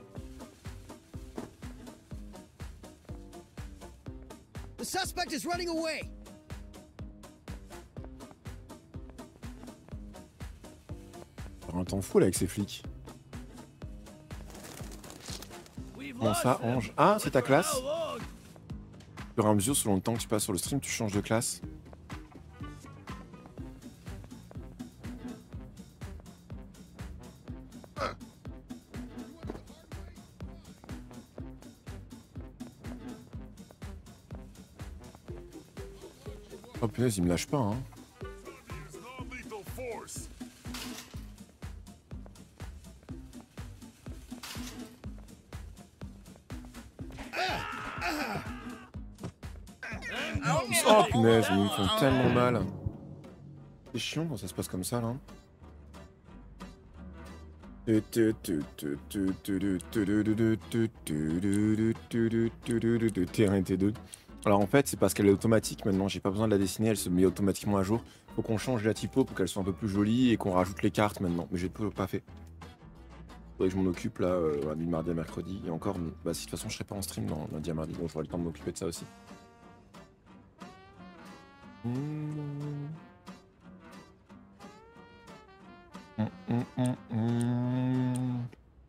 The suspect is running away. Un temps fou là avec ces flics. Comment ça, Ange? Ah, c'est ta classe? Au fur et à mesure, selon le temps que tu passes sur le stream, tu changes de classe. Oh punaise, il me lâche pas, hein. Oh punaise, ils me font tellement mal. C'est chiant quand ça se passe comme ça, là. T un et T deux. Alors en fait, c'est parce qu'elle est automatique maintenant, j'ai pas besoin de la dessiner, elle se met automatiquement à jour. Faut qu'on change la typo pour qu'elle soit un peu plus jolie et qu'on rajoute les cartes maintenant, mais j'ai toujours pas fait. Faudrait que je m'en occupe là, euh, du mardi à mercredi, et encore, bah si de toute façon je serai pas en stream dans lundi à mardi, donc j'aurai le temps de m'occuper de ça aussi. Mmh. Mmh, mmh, mmh, mmh.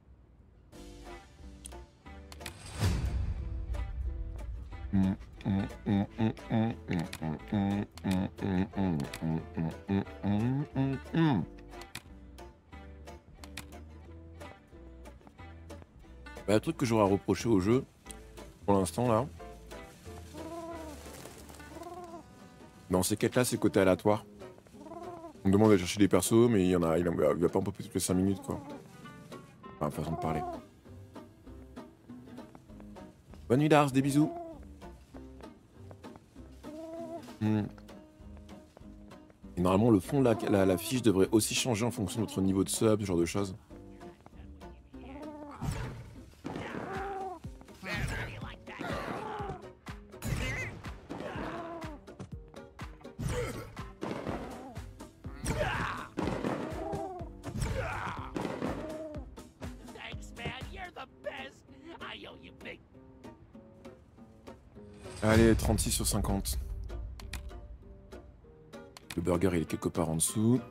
Mmh, mmh, mmh, mmh, mmh, mmh, mmh, mmh, mmh, mmh, mmh. Bah, le truc que j'aurais à reprocher au jeu, pour l'instant là, dans ces quêtes là, c'est côté aléatoire. On me demande d'aller chercher des persos, mais il y en a, il, a, il va pas en popper toutes les cinq minutes, quoi. Enfin, façon de parler. Bonne nuit, Dars, des bisous. Hmm. Et normalement, le fond de la, la, la fiche devrait aussi changer en fonction de votre niveau de sub, ce genre de choses. Allez, trente-six sur cinquante. Le burger, il est quelque part en dessous.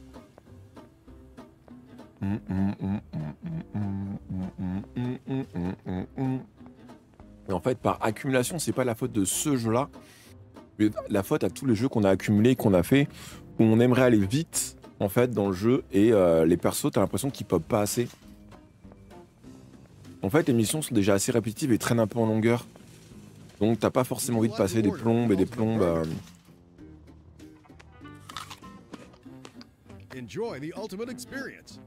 Et en fait, par accumulation, c'est pas la faute de ce jeu-là. Mais la faute à tous les jeux qu'on a accumulés, qu'on a fait, où on aimerait aller vite, en fait, dans le jeu, et euh, les persos, t'as l'impression qu'ils popent pas assez. En fait, les missions sont déjà assez répétitives et traînent un peu en longueur. Donc t'as pas forcément envie de passer des plombes et des plombes. Euh... Enjoy the ultimate experience.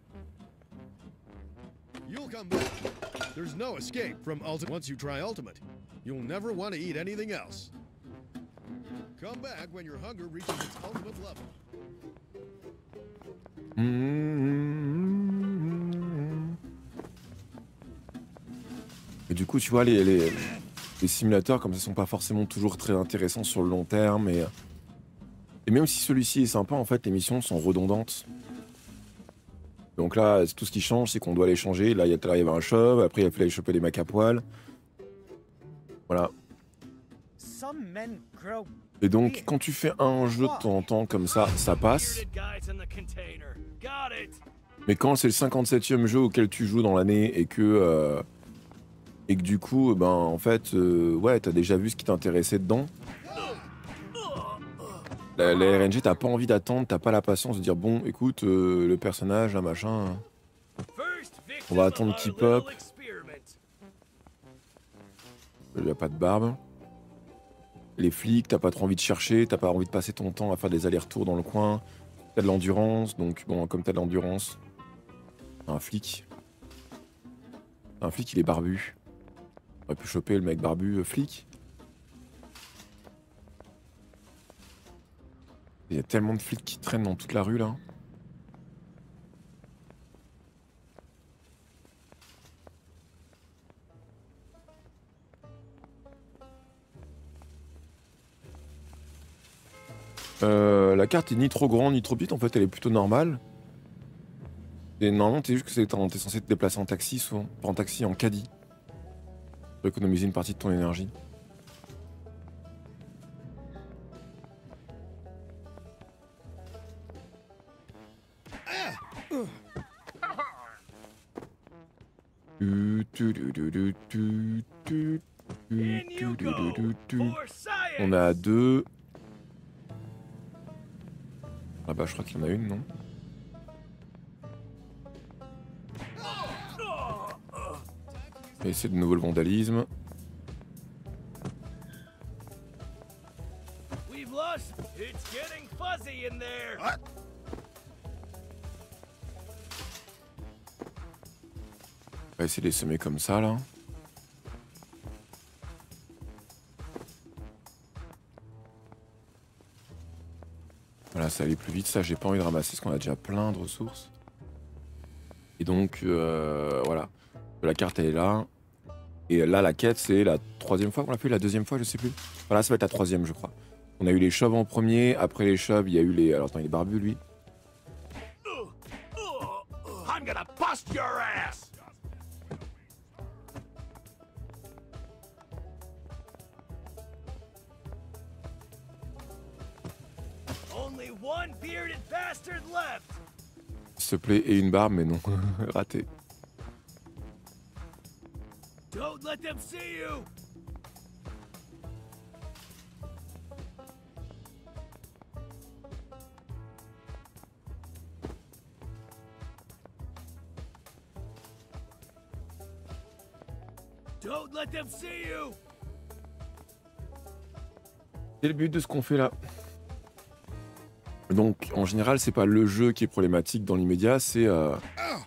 You'll come back. There's no escape from ultimate once you try ultimate. You'll never want to eat anything else. Come back when your hunger reaches its ultimate level. Et du coup, tu vois, les, les, les simulateurs comme ça sont pas forcément toujours très intéressants sur le long terme. Et, et même si celui-ci est sympa, en fait, les missions sont redondantes. Donc là, tout ce qui change, c'est qu'on doit les changer. Là, il y a, il y avait un shove, après il a fallu aller choper les mecs à poil. Voilà. Et donc, quand tu fais un jeu de temps en temps comme ça, ça passe. Mais quand c'est le cinquante-septième jeu auquel tu joues dans l'année et que... Euh, et que du coup, ben, en fait, euh, ouais, t'as déjà vu ce qui t'intéressait dedans. La, la R N G, t'as pas envie d'attendre, t'as pas la patience de dire, bon, écoute, euh, le personnage, un machin... On va attendre qu'il pop. Il a pas de barbe. Les flics, t'as pas trop envie de chercher, t'as pas envie de passer ton temps à faire des allers-retours dans le coin. T'as de l'endurance, donc bon, comme t'as de l'endurance, un flic. Un flic, il est barbu. On aurait pu choper le mec barbu, euh, flic. Il y a tellement de flics qui traînent dans toute la rue là. Euh, la carte est ni trop grande ni trop petite, en fait elle est plutôt normale. Et normalement t'es juste que c'est t'es censé te déplacer en taxi souvent, pas en taxi, en caddie. Pour économiser une partie de ton énergie. On a deux. Ah bah je crois qu'il y en a une, non? Et c'est de nouveau le vandalisme. On va essayer de les semer comme ça là. Voilà, ça allait plus vite, ça j'ai pas envie de ramasser parce qu'on a déjà plein de ressources. Et donc euh, voilà, la carte elle est là. Et là la quête c'est la troisième fois qu'on l'a fait, la deuxième fois je sais plus. Voilà, ça va être la troisième je crois. On a eu les shoves en premier, après les shoves il y a eu les... Alors attends, il est barbu lui. I'm gonna bust your ass. Only one bearded bastard left. S'il te plaît, et une barbe, mais non, raté. Don't let them see you. Don't let them see you. C'est le but de ce qu'on fait là. Donc en général, c'est pas le jeu qui est problématique dans l'immédiat, c'est euh,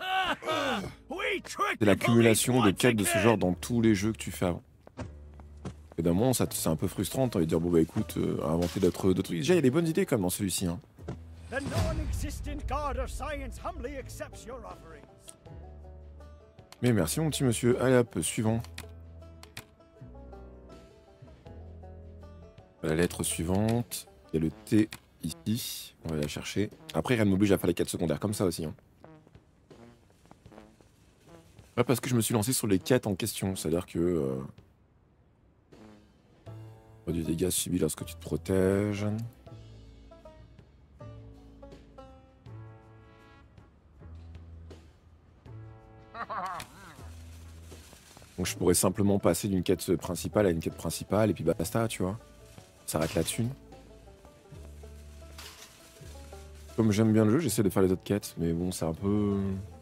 l'accumulation de quêtes de ce genre dans tous les jeux que tu fais avant. Et d'un moment, ça c'est un peu frustrant, t'as envie de dire bon bah écoute, euh, inventer d'autres trucs. Déjà, il y a des bonnes idées comme dans celui-ci. Hein. Mais merci mon petit monsieur. Allez hop, suivant. La lettre suivante, il y a le T ici, on va la chercher. Après, rien ne m'oblige à faire les quêtes secondaires comme ça aussi. Hein. Ouais, parce que je me suis lancé sur les quêtes en question, c'est-à-dire que... Euh... Du dégât subi lorsque tu te protèges. Donc je pourrais simplement passer d'une quête principale à une quête principale et puis basta, tu vois. Ça s'arrête là-dessus. Comme j'aime bien le jeu, j'essaie de faire les autres quêtes, mais bon, c'est un peu...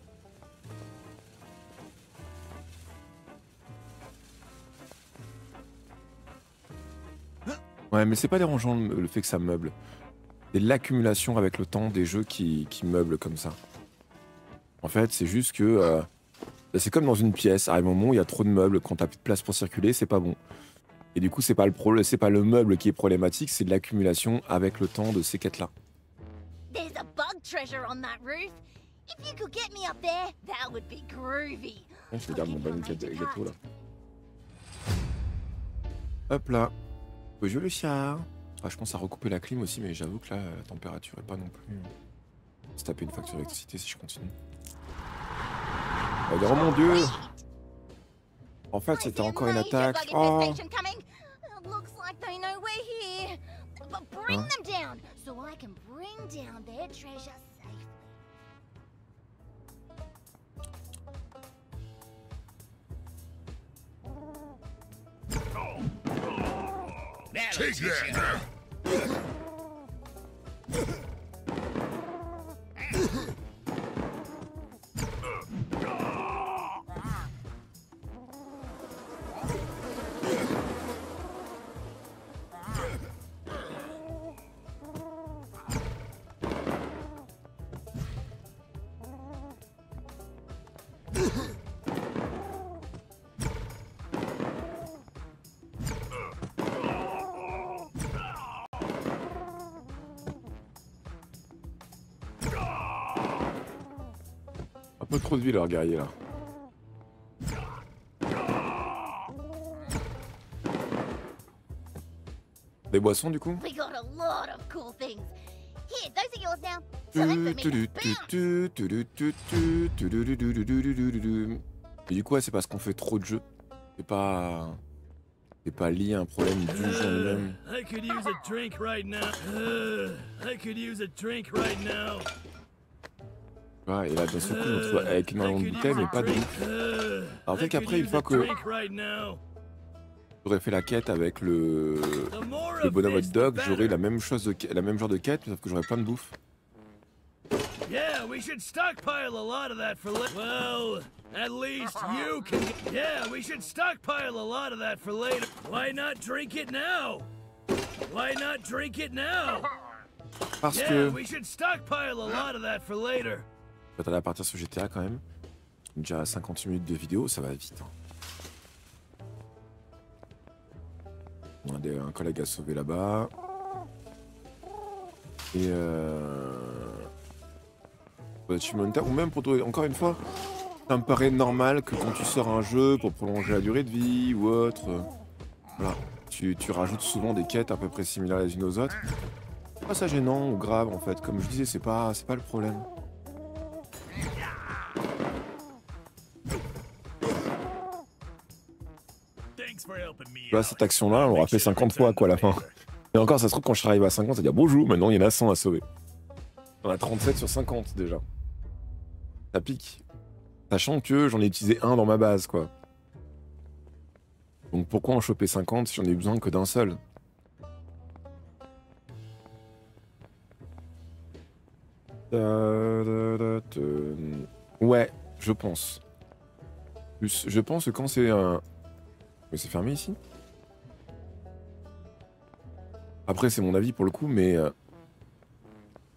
Ouais, mais c'est pas dérangeant le, le fait que ça meuble. C'est l'accumulation avec le temps des jeux qui, qui meublent comme ça. En fait, c'est juste que... Euh, c'est comme dans une pièce, à un moment où il y a trop de meubles, quand t'as plus de place pour circuler, c'est pas bon. Et du coup, c'est pas le pro, c'est pas le meuble qui est problématique, c'est de l'accumulation avec le temps de ces quêtes-là. There's a bug treasure on that roof. If you could get me up there, that would be groovy. Je regarde mon bon gâteau là. Hop là. Faut jouer le char. Ah, je pense à recouper la clim aussi, mais j'avoue que là, la température est pas non plus... Se taper une facture d'électricité si je continue. Oh mon dieu! En fait, c'était encore une attaque. Oh! Hein? Take that! Un peu trop de vie leur guerrier là. Des boissons du coup? Et du coup ouais, c'est parce qu'on fait trop de jeux. C'est pas... C'est pas lié à un problème du jeu en lui-même. I could use a drink right now. I could use a drink right now. Ouais, et là, d'un seul coup, je me retrouve avec énormément de bouteilles, mais pas de bouffe. Alors, peut-être qu'après, une fois que j'aurais fait la quête avec le, le bonhomme hot dog, j'aurais la même chose, de... la même genre de quête, sauf que j'aurais plein de bouffe. Yeah, we should stockpile a lot of that for later. Well, at least you can. Yeah, we should stockpile a lot of that for later. Why not drink it now? Why not drink it now? Parce yeah, que... we should stockpile a lot of that for later. Je vais aller partir sur G T A quand même. Déjà à cinquante minutes de vidéo, ça va vite. Hein. On a des, un collègue à sauver là-bas. Et euh... ou même pour toi, encore une fois, ça me paraît normal que quand tu sors un jeu pour prolonger la durée de vie ou autre, voilà, tu, tu rajoutes souvent des quêtes à peu près similaires les unes aux autres. C'est pas ça gênant ou grave en fait, comme je disais, c'est pas, c'est pas le problème. Là, cette action-là, on l'aura fait cinquante fois quoi à la fin. Et encore, ça se trouve, quand je suis arrivé à cinquante, ça veut dire bonjour, maintenant il y en a cent à sauver. On a trente-sept sur cinquante déjà. Ça pique. Sachant que j'en ai utilisé un dans ma base, quoi. Donc pourquoi en choper cinquante si j'en ai besoin que d'un seul? Ouais, je pense. Plus, je pense que quand c'est un... Mais c'est fermé ici? Après, c'est mon avis pour le coup, mais... Euh...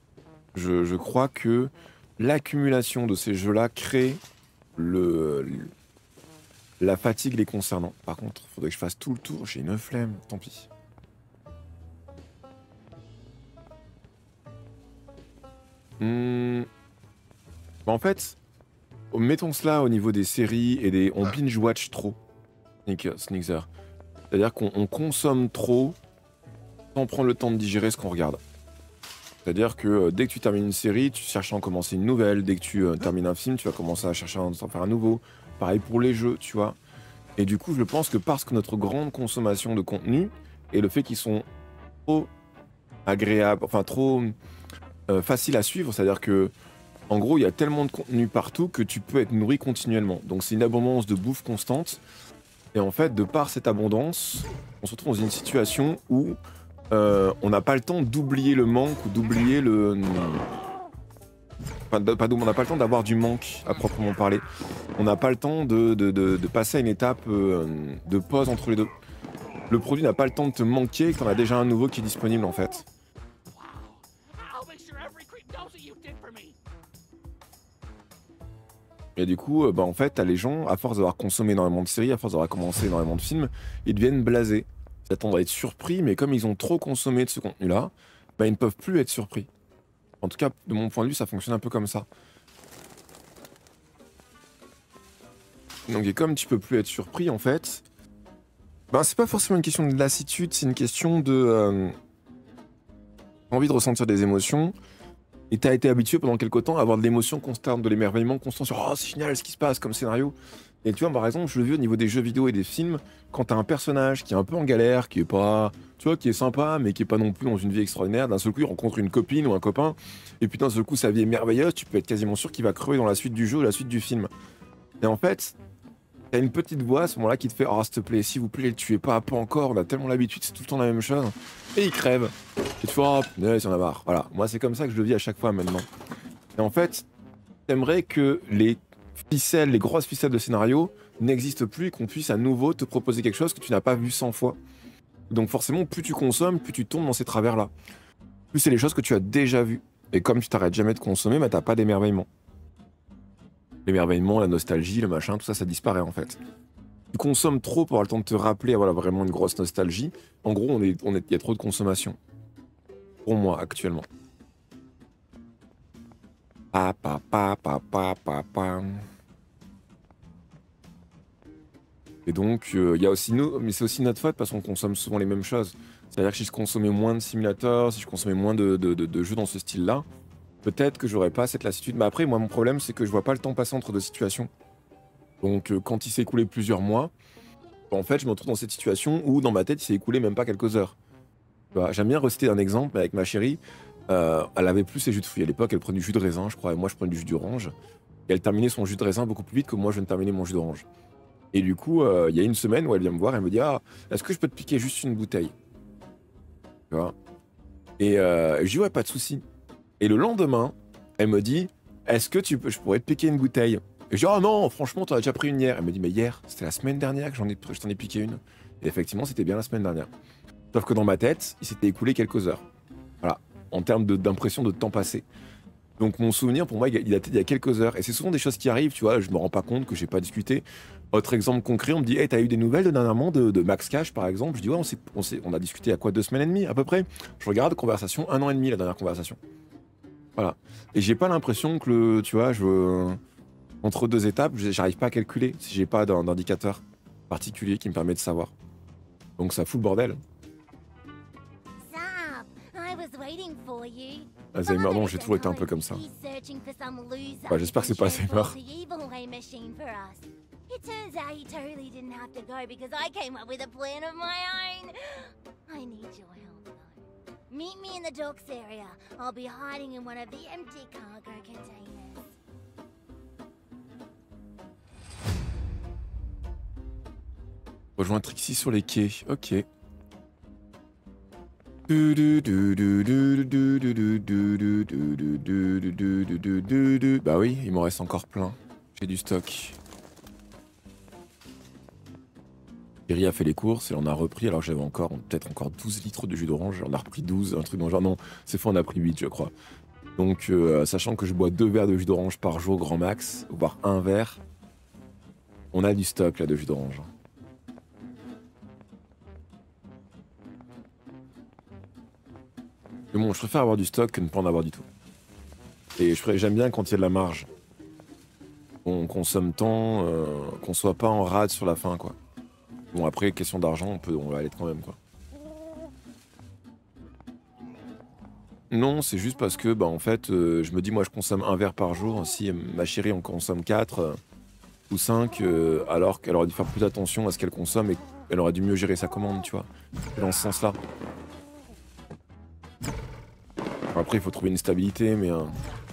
Je, je crois que l'accumulation de ces jeux-là crée le, le- la fatigue les concernant. Par contre, il faudrait que je fasse tout le tour. J'ai une flemme, tant pis. Hmm. Bah, en fait, mettons cela au niveau des séries et des... On binge-watch trop, Sneaker. C'est-à-dire qu'on on consomme trop sans prendre le temps de digérer ce qu'on regarde. C'est-à-dire que euh, dès que tu termines une série, tu cherches à en commencer une nouvelle. Dès que tu euh, termines un film, tu vas commencer à chercher à en faire un nouveau. Pareil pour les jeux, tu vois. Et du coup, je pense que parce que notre grande consommation de contenu et le fait qu'ils sont trop agréables, enfin trop euh, faciles à suivre, c'est-à-dire que en gros, il y a tellement de contenu partout que tu peux être nourri continuellement. Donc c'est une abondance de bouffe constante. Et en fait, de par cette abondance, on se retrouve dans une situation où euh, on n'a pas le temps d'oublier le manque ou d'oublier le... Enfin, de- pas d'où- on n'a pas le temps d'avoir du manque à proprement parler. On n'a pas le temps de, de- de- de passer à une étape euh, de pause entre les deux. Le produit n'a pas le temps de te manquer quand on a déjà un nouveau qui est disponible en fait. I'll make sure every creep knows what you did for me. Et du coup, euh, bah, en fait, t'as les gens, à force d'avoir consommé énormément de séries, à force d'avoir commencé énormément de films, ils deviennent blasés. Ils attendent à être surpris, mais comme ils ont trop consommé de ce contenu-là, bah, ils ne peuvent plus être surpris. En tout cas, de mon point de vue, ça fonctionne un peu comme ça. Donc, et comme tu peux plus être surpris, en fait, ben, c'est pas forcément une question de lassitude, c'est une question de... euh, envie de ressentir des émotions. Et t'as été habitué pendant quelque temps à avoir de l'émotion constante, de l'émerveillement constant sur oh c'est génial ce qui se passe comme scénario. Et tu vois par exemple je le vis au niveau des jeux vidéo et des films, quand t'as un personnage qui est un peu en galère, qui est pas, tu vois, qui est sympa mais qui est pas non plus dans une vie extraordinaire, d'un seul coup il rencontre une copine ou un copain, et puis d'un seul coup sa vie est merveilleuse, tu peux être quasiment sûr qu'il va crever dans la suite du jeu ou la suite du film. Et en fait, t'as une petite voix à ce moment-là qui te fait oh s'il te plaît, s'il vous plaît, le tuez pas, pas encore, on a tellement l'habitude, c'est tout le temps la même chose. Et il crève. Et tu fais oh punaise, il y en a marre. Voilà, moi c'est comme ça que je le vis à chaque fois maintenant. Et en fait, t'aimerais que les ficelles, les grosses ficelles de scénario n'existent plus et qu'on puisse à nouveau te proposer quelque chose que tu n'as pas vu cent fois. Donc forcément, plus tu consommes, plus tu tombes dans ces travers-là. Plus c'est les choses que tu as déjà vues. Et comme tu t'arrêtes jamais de consommer, bah t'as pas d'émerveillement. L'émerveillement, la nostalgie, le machin, tout ça, ça disparaît en fait. Tu consommes trop pour avoir le temps de te rappeler, avoir vraiment une grosse nostalgie. En gros, on est, on est, il y a trop de consommation. Pour moi, actuellement. Pa, pa, pa, pa, pa, pa, pa. Et donc, il euh, y a aussi nous, mais c'est aussi notre faute parce qu'on consomme souvent les mêmes choses. C'est-à-dire que si je consommais moins de simulateurs, si je consommais moins de, de, de, de jeux dans ce style-là, peut-être que j'aurais pas cette lassitude. Mais après, moi, mon problème, c'est que je vois pas le temps passer entre deux situations. Donc, euh, quand il s'est écoulé plusieurs mois, en fait, je me retrouve dans cette situation où, dans ma tête, il s'est écoulé même pas quelques heures. Tu vois, j'aime bien reciter un exemple avec ma chérie. Euh, elle avait plus ses jus de fruits. À l'époque, elle prenait du jus de raisin, je crois, et moi, je prenais du jus d'orange. Et elle terminait son jus de raisin beaucoup plus vite que moi, je viens de terminer mon jus d'orange. Et du coup, euh, il y a une semaine où elle vient me voir, elle me dit « Ah, est-ce que je peux te piquer juste une bouteille ?» Tu vois. Et euh, je dis « Ouais, pas de souci. » Et le lendemain, elle me dit « Est-ce que tu peux, je pourrais te piquer une bouteille ?» Et je dis « Oh non, franchement, t'en as déjà pris une hier. » Elle me dit « Mais hier, c'était la semaine dernière que j'en ai, je t'en ai piqué une. » Et effectivement, c'était bien la semaine dernière. Sauf que dans ma tête, il s'était écoulé quelques heures. Voilà, en termes de- d'impression de, de temps passé. Donc mon souvenir, pour moi, il datait d'il y a quelques heures. Et c'est souvent des choses qui arrivent, tu vois, je me rends pas compte que j'ai pas discuté. Autre exemple concret, on me dit « Hey, t'as eu des nouvelles de dernièrement de, de Max Cash, par exemple ?» Je dis « Ouais, on, s'est- on, s'est- on a discuté à quoi, deux semaines et demie, à peu près ?» Je regarde, conversation, un an et demi, la dernière conversation. Voilà. Et j'ai pas l'impression que le, tu vois, je, entre deux étapes, j'arrive pas à calculer si j'ai pas d'un- d'indicateur particulier qui me permet de savoir. Donc ça fout le bordel. Zap, I was waiting for you. Alzheimer, non, j'ai toujours été un peu comme ça. Bah, j'espère que c'est pas Alzheimer. It turns out he totally didn't have to go because I came up with a plan of my own. I need your help though. Meet me in the docks area. I'll be hiding in one of the empty cargo containers. Rejoins Trixie sur les quais, ok. Bah oui, il m'en reste encore plein. J'ai du stock. Thierry a fait les courses et on a repris, alors j'avais encore peut-être encore douze litres de jus d'orange, on a repris douze, un truc dans le genre, non, c'est faux, on a pris huit je crois. Donc, euh, sachant que je bois deux verres de jus d'orange par jour, grand max, voire un verre, on a du stock là de jus d'orange. Mais bon, je préfère avoir du stock que ne pas en avoir du tout. Et j'aime bien quand il y a de la marge. On consomme tant, euh, qu'on soit pas en rade sur la fin, quoi. Bon, après, question d'argent, on peut, on va aller quand même, quoi. Non, c'est juste parce que, bah, en fait, euh, je me dis, moi, je consomme un verre par jour. Si ma chérie en consomme quatre euh, ou cinq, euh, alors qu'elle aurait dû faire plus attention à ce qu'elle consomme et elle aurait dû mieux gérer sa commande, tu vois. Dans ce sens-là. Après, il faut trouver une stabilité, mais... Euh...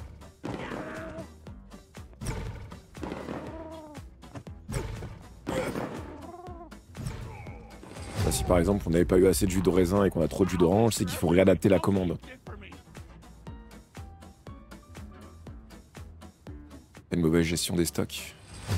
Bah, si par exemple, on n'avait pas eu assez de jus de raisin et qu'on a trop de jus d'orange, c'est qu'il faut réadapter la commande. Une mauvaise gestion des stocks.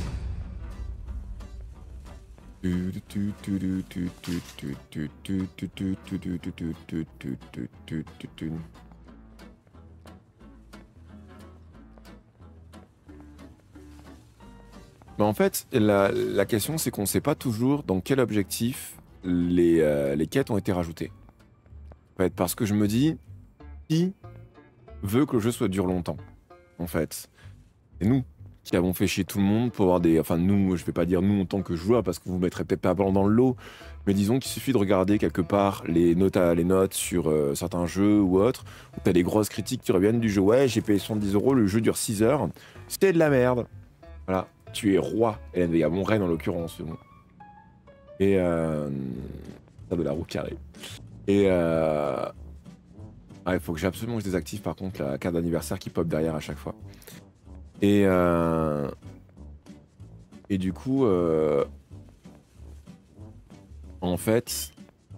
Mais en fait, la, la question, c'est qu'on ne sait pas toujours dans quel objectif les, euh, les quêtes ont été rajoutées. En fait, parce que je me dis, qui veut que le jeu soit dure longtemps, en fait? C'est nous qui avons fait chier tout le monde pour avoir des... Enfin, nous, je vais pas dire nous en tant que joueur, parce que vous mettrez peut-être pas dans le lot, mais disons qu'il suffit de regarder quelque part les notes, à, les notes sur euh, certains jeux ou autres, où t'as des grosses critiques qui reviennent du jeu. Ouais, j'ai payé soixante-dix euros, le jeu dure six heures. C'était de la merde. Voilà. Tu es roi, L N V A, mon reine en l'occurrence. Bon. Et euh... ça de la roue carrée. Et euh... ah, il faut que j'ai absolument que je désactive par contre la carte d'anniversaire qui pop derrière à chaque fois. Et euh... et du coup, euh... en fait,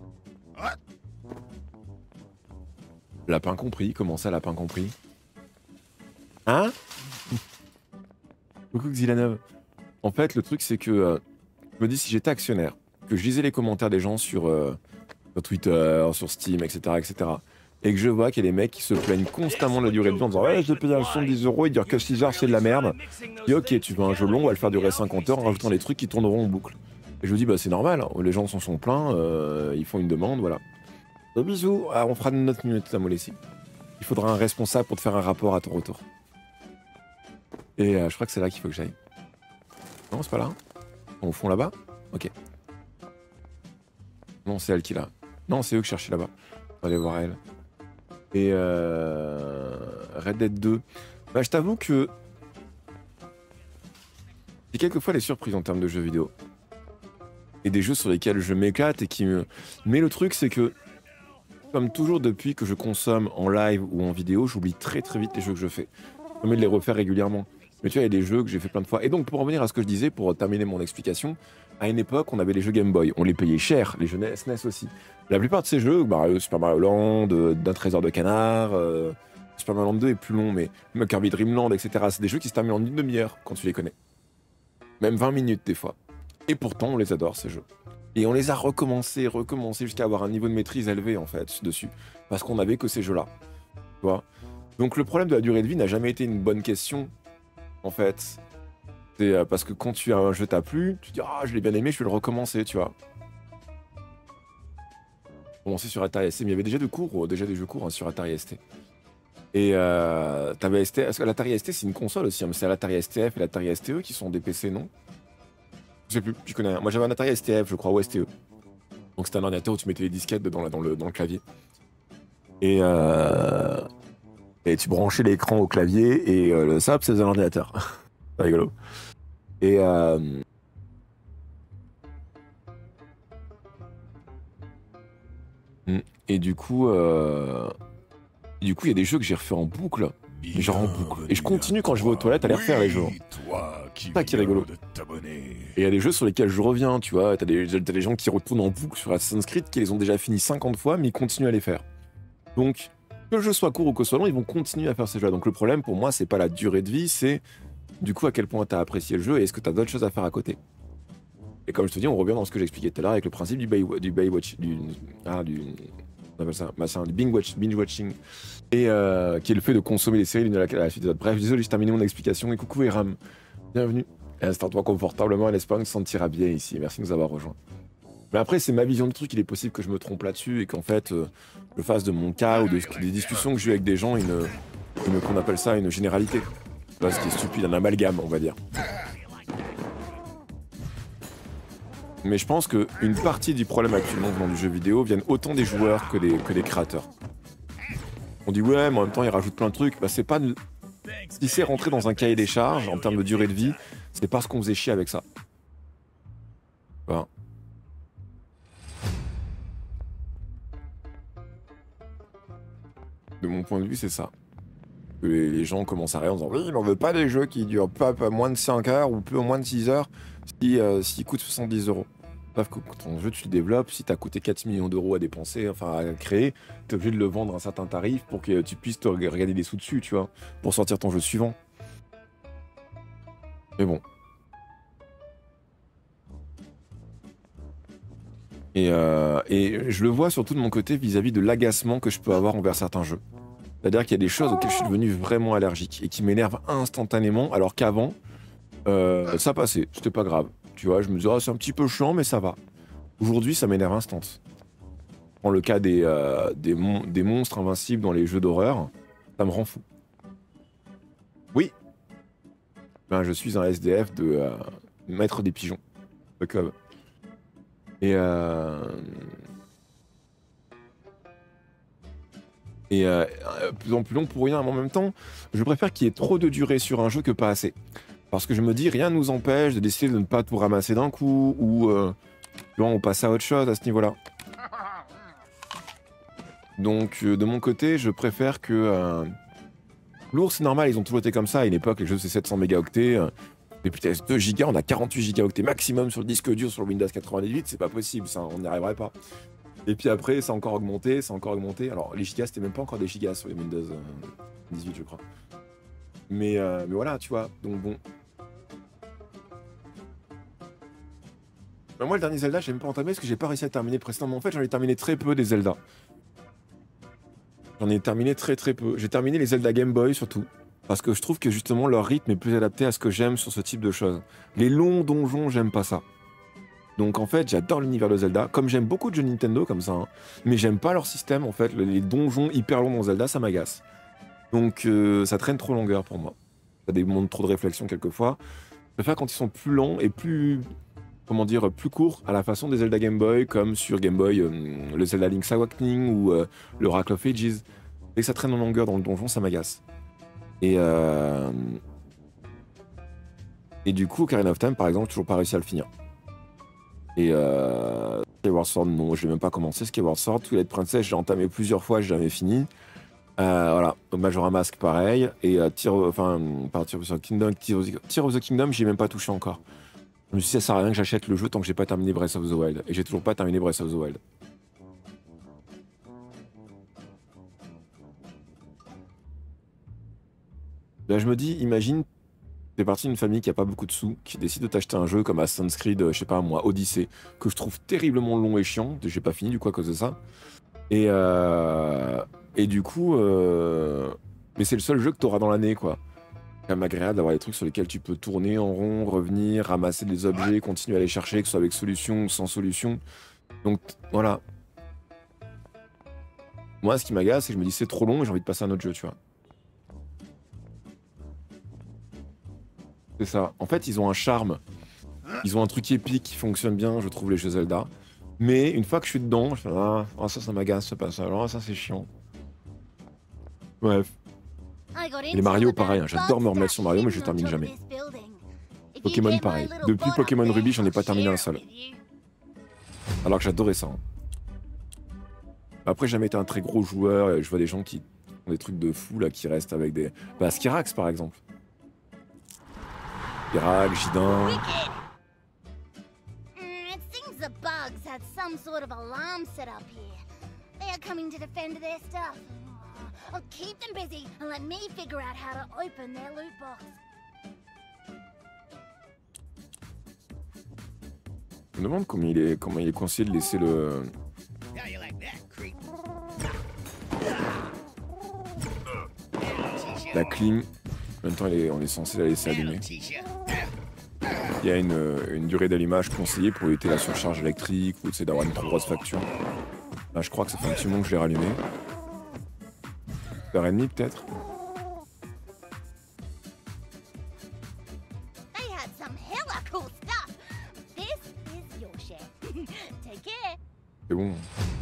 lapin compris. Comment ça, lapin compris? Hein? Coucou Xilanov. En fait, le truc, c'est que euh, je me dis, si j'étais actionnaire, que je lisais les commentaires des gens sur, euh, sur Twitter, sur Steam, et cetera, et cetera, et que je vois qu'il y a des mecs qui se plaignent constamment de la durée de vie en disant « Ouais, je l'ai payé à soixante-dix euros et dire que six heures, c'est de la merde. » Et ok, tu veux un jeu long, on va le faire durer cinquante heures en rajoutant des trucs qui tourneront en boucle. Et je me dis, bah c'est normal, hein. Les gens s'en sont plaints, euh, ils font une demande, voilà. Donc, bisous, ah, on fera notre minute à Molessi. Il faudra un responsable pour te faire un rapport à ton retour. Et euh, je crois que c'est là qu'il faut que j'aille. Non, c'est pas là. Au fond là-bas. Ok. Non, c'est elle qui l'a. Non, c'est eux que je cherchais là-bas. On va aller voir elle. Et euh... Red Dead deux. Bah, je t'avoue que j'ai quelquefois des surprises en termes de jeux vidéo. Et des jeux sur lesquels je m'éclate et qui me... Mais le truc, c'est que, comme toujours depuis que je consomme en live ou en vidéo, j'oublie très très vite les jeux que je fais. Je me de les refaire régulièrement. Mais tu vois, il y a des jeux que j'ai fait plein de fois. Et donc, pour revenir à ce que je disais, pour terminer mon explication, à une époque, on avait les jeux Game Boy. On les payait cher, les jeux S N E S aussi. La plupart de ces jeux, Mario, Super Mario Land, d'un trésor de canard, euh, Super Mario Land deux est plus long, mais Kirby Dream Land, et cetera. C'est des jeux qui se terminent en une demi-heure quand tu les connais. Même vingt minutes des fois. Et pourtant, on les adore, ces jeux. Et on les a recommencés, recommencés, jusqu'à avoir un niveau de maîtrise élevé, en fait, dessus. Parce qu'on n'avait que ces jeux-là. Tu vois ? Donc le problème de la durée de vie n'a jamais été une bonne question, en fait. C'est euh, parce que quand tu as un jeu t'a plu, tu te dis « Ah, je l'ai bien aimé, je vais le recommencer, tu vois. » Commencer sur Atari S T, mais il y avait déjà, de cours, déjà des jeux courts hein, sur Atari S T. Et euh, t'avais S T... Parce que l'Atari S T, c'est une console aussi, hein, mais c'est l'Atari S T F et l'Atari S T E qui sont des P C, non? Je sais plus, je connais rien. Moi j'avais un Atari S T F, je crois, ou S T E. Donc c'était un ordinateur où tu mettais les disquettes dans, la, dans, le, dans le clavier. Et, euh... et tu branchais l'écran au clavier et euh, le S A P, c'est un ordinateur. C'est rigolo. Et... Euh... Et du coup... Euh... Et du coup, il y a des jeux que j'ai refait en boucle. Mais genre en boucle. Et je continue quand je vais aux toilettes à les refaire les jeux. C'est ça qui est rigolo. Et il y a des jeux sur lesquels je reviens, tu vois. T'as des, t'as des gens qui retournent en boucle sur Assassin's Creed qui les ont déjà finis cinquante fois, mais ils continuent à les faire. Donc, que le jeu soit court ou que ce soit long, ils vont continuer à faire ces jeux-là. Donc le problème pour moi, c'est pas la durée de vie, c'est du coup à quel point t'as apprécié le jeu et est-ce que t'as d'autres choses à faire à côté. Et comme je te dis, on revient dans ce que j'expliquais tout à l'heure avec le principe du, Bay, du Baywatch, du, ah, du On appelle ça, bah, c'est un binge, watch, binge watching. Et euh, qui est le fait de consommer les séries l'une à la, à la suite de l'autre. Bref, désolé, j'ai terminé mon explication. Et coucou Eram, bienvenue. Installe-toi confortablement, l'espère que tu te sentiras bien ici. Merci de nous avoir rejoints. Mais après, c'est ma vision du truc. Il est possible que je me trompe là-dessus et qu'en fait, euh, je fasse de mon cas ou de, des discussions que j'ai eues avec des gens une, une qu'on appelle ça une généralité. Là, ce qui est stupide, un amalgame, on va dire. Mais je pense qu'une partie du problème actuellement venant du jeu vidéo viennent autant des joueurs que des, que des créateurs. On dit ouais, mais en même temps, ils rajoutent plein de trucs. Bah, c'est pas... Si c'est rentré dans un cahier des charges, en termes de durée de vie, c'est parce qu'on faisait chier avec ça. Voilà. De mon point de vue, c'est ça. Que les, les gens commencent à rire en disant oui, mais on veut pas des jeux qui durent pas, pas moins de cinq heures ou peu moins de six heures si, euh, s'ils coûtent soixante-dix euros. Sauf que ton jeu, tu le développes, si t'as coûté quatre millions d'euros à dépenser, enfin à créer, t'es obligé de le vendre à un certain tarif pour que tu puisses te regarder des sous dessus, tu vois, pour sortir ton jeu suivant. Mais bon. Et, euh, et je le vois surtout de mon côté vis-à-vis de l'agacement que je peux avoir envers certains jeux. C'est-à-dire qu'il y a des choses auxquelles je suis devenu vraiment allergique et qui m'énervent instantanément, alors qu'avant, euh, ça passait, c'était pas grave. Tu vois, je me disais, oh, c'est un petit peu chiant, mais ça va. Aujourd'hui, ça m'énerve instant. Dans le cas des, euh, des, mon des monstres invincibles dans les jeux d'horreur, ça me rend fou. Oui. Ben, je suis un S D F de euh, maître des pigeons. Le cub. Et euh... Et euh, plus en plus long pour rien, mais en même temps, je préfère qu'il y ait trop de durée sur un jeu que pas assez. Parce que je me dis, rien ne nous empêche de décider de ne pas tout ramasser d'un coup, ou euh, on passe à autre chose à ce niveau-là. Donc, euh, de mon côté, je préfère que... Euh... Lourd, c'est normal, ils ont toujours été comme ça. À une époque, les jeux c'est sept cents mégaoctets. Euh... Et putain, deux gigas, on a quarante-huit gigaoctets maximum sur le disque dur sur le Windows quatre-vingt-dix-huit, c'est pas possible, ça, on n'y arriverait pas. Et puis après, ça a encore augmenté, ça a encore augmenté. Alors, les gigas, c'était même pas encore des gigas sur les Windows dix-huit, je crois. Mais, euh, mais voilà, tu vois, donc bon. Ben moi, le dernier Zelda, j'ai même pas entamé parce que j'ai pas réussi à terminer précédemment. En fait, j'en ai terminé très peu des Zelda. J'en ai terminé très très peu. J'ai terminé les Zelda Game Boy surtout. Parce que je trouve que justement, leur rythme est plus adapté à ce que j'aime sur ce type de choses. Les longs donjons, j'aime pas ça. Donc en fait, j'adore l'univers de Zelda, comme j'aime beaucoup de jeux Nintendo comme ça, hein. Mais j'aime pas leur système en fait, les donjons hyper longs dans Zelda, ça m'agace. Donc euh, ça traîne trop longueur pour moi. Ça demande trop de réflexion quelquefois. Je préfère quand ils sont plus longs et plus, comment dire, plus courts à la façon des Zelda Game Boy, comme sur Game Boy, euh, le Zelda Link's Awakening ou euh, le Oracle of Ages. Dès que ça traîne en longueur dans le donjon, ça m'agace. Et euh... et du coup, Ocarina of Time par exemple, j'ai toujours pas réussi à le finir. Et euh... Skyward Sword, non, je l'ai même pas commencé. Skyward Sword, Twilight Princess, j'ai entamé plusieurs fois, j'ai jamais fini. Euh, voilà, Majora Mask, pareil. Et euh, Tear, enfin, pas Tear of the Kingdom, Tear of the Kingdom, j'y ai même pas touché encore. Je me suis dit, ça sert à rien que j'achète le jeu tant que j'ai pas terminé Breath of the Wild. Et j'ai toujours pas terminé Breath of the Wild. Là, je me dis, imagine, t'es parti d'une famille qui a pas beaucoup de sous, qui décide de t'acheter un jeu comme Assassin's Creed, je sais pas moi, Odyssey, que je trouve terriblement long et chiant, j'ai pas fini du coup à cause de ça. Et, euh, et du coup, euh, mais c'est le seul jeu que t'auras dans l'année, quoi. C'est quand même agréable d'avoir des trucs sur lesquels tu peux tourner en rond, revenir, ramasser des objets, continuer à les chercher, que ce soit avec solution ou sans solution. Donc voilà. Moi, ce qui m'agace, c'est que je me dis c'est trop long et j'ai envie de passer à un autre jeu, tu vois. C'est ça. En fait, ils ont un charme. Ils ont un truc épique qui fonctionne bien, je trouve, les jeux Zelda. Mais une fois que je suis dedans, je fais ah, ah ça, ça m'agace ce passage. Ah, ça, c'est chiant. Bref. Les Mario, pareil. Hein. J'adore me remettre sur Mario, mais je termine jamais. Pokémon, pareil. Depuis Pokémon Ruby, j'en ai pas terminé un seul. Alors que j'adorais ça. Hein. Après, j'ai jamais été un très gros joueur. Et je vois des gens qui ont des trucs de fou là, qui restent avec des. Bah, Skirax, par exemple. Irak, Jidin. Mm, it seems the bugs had some sort of alarm set up here. They are coming to defend their stuff. I'll keep them busy and let me figure out how to open their loot box. Je me demande comment il est, comment il est conseillé de laisser le... la clim. En même temps, elle est, on est censé la laisser allumer. Il y a une, une durée d'allumage conseillée pour éviter la surcharge électrique ou d'avoir une trop grosse facture. Là, je crois que ça fait un petit moment que je l'ai rallumé. Une heure et demie peut-être. C'est bon.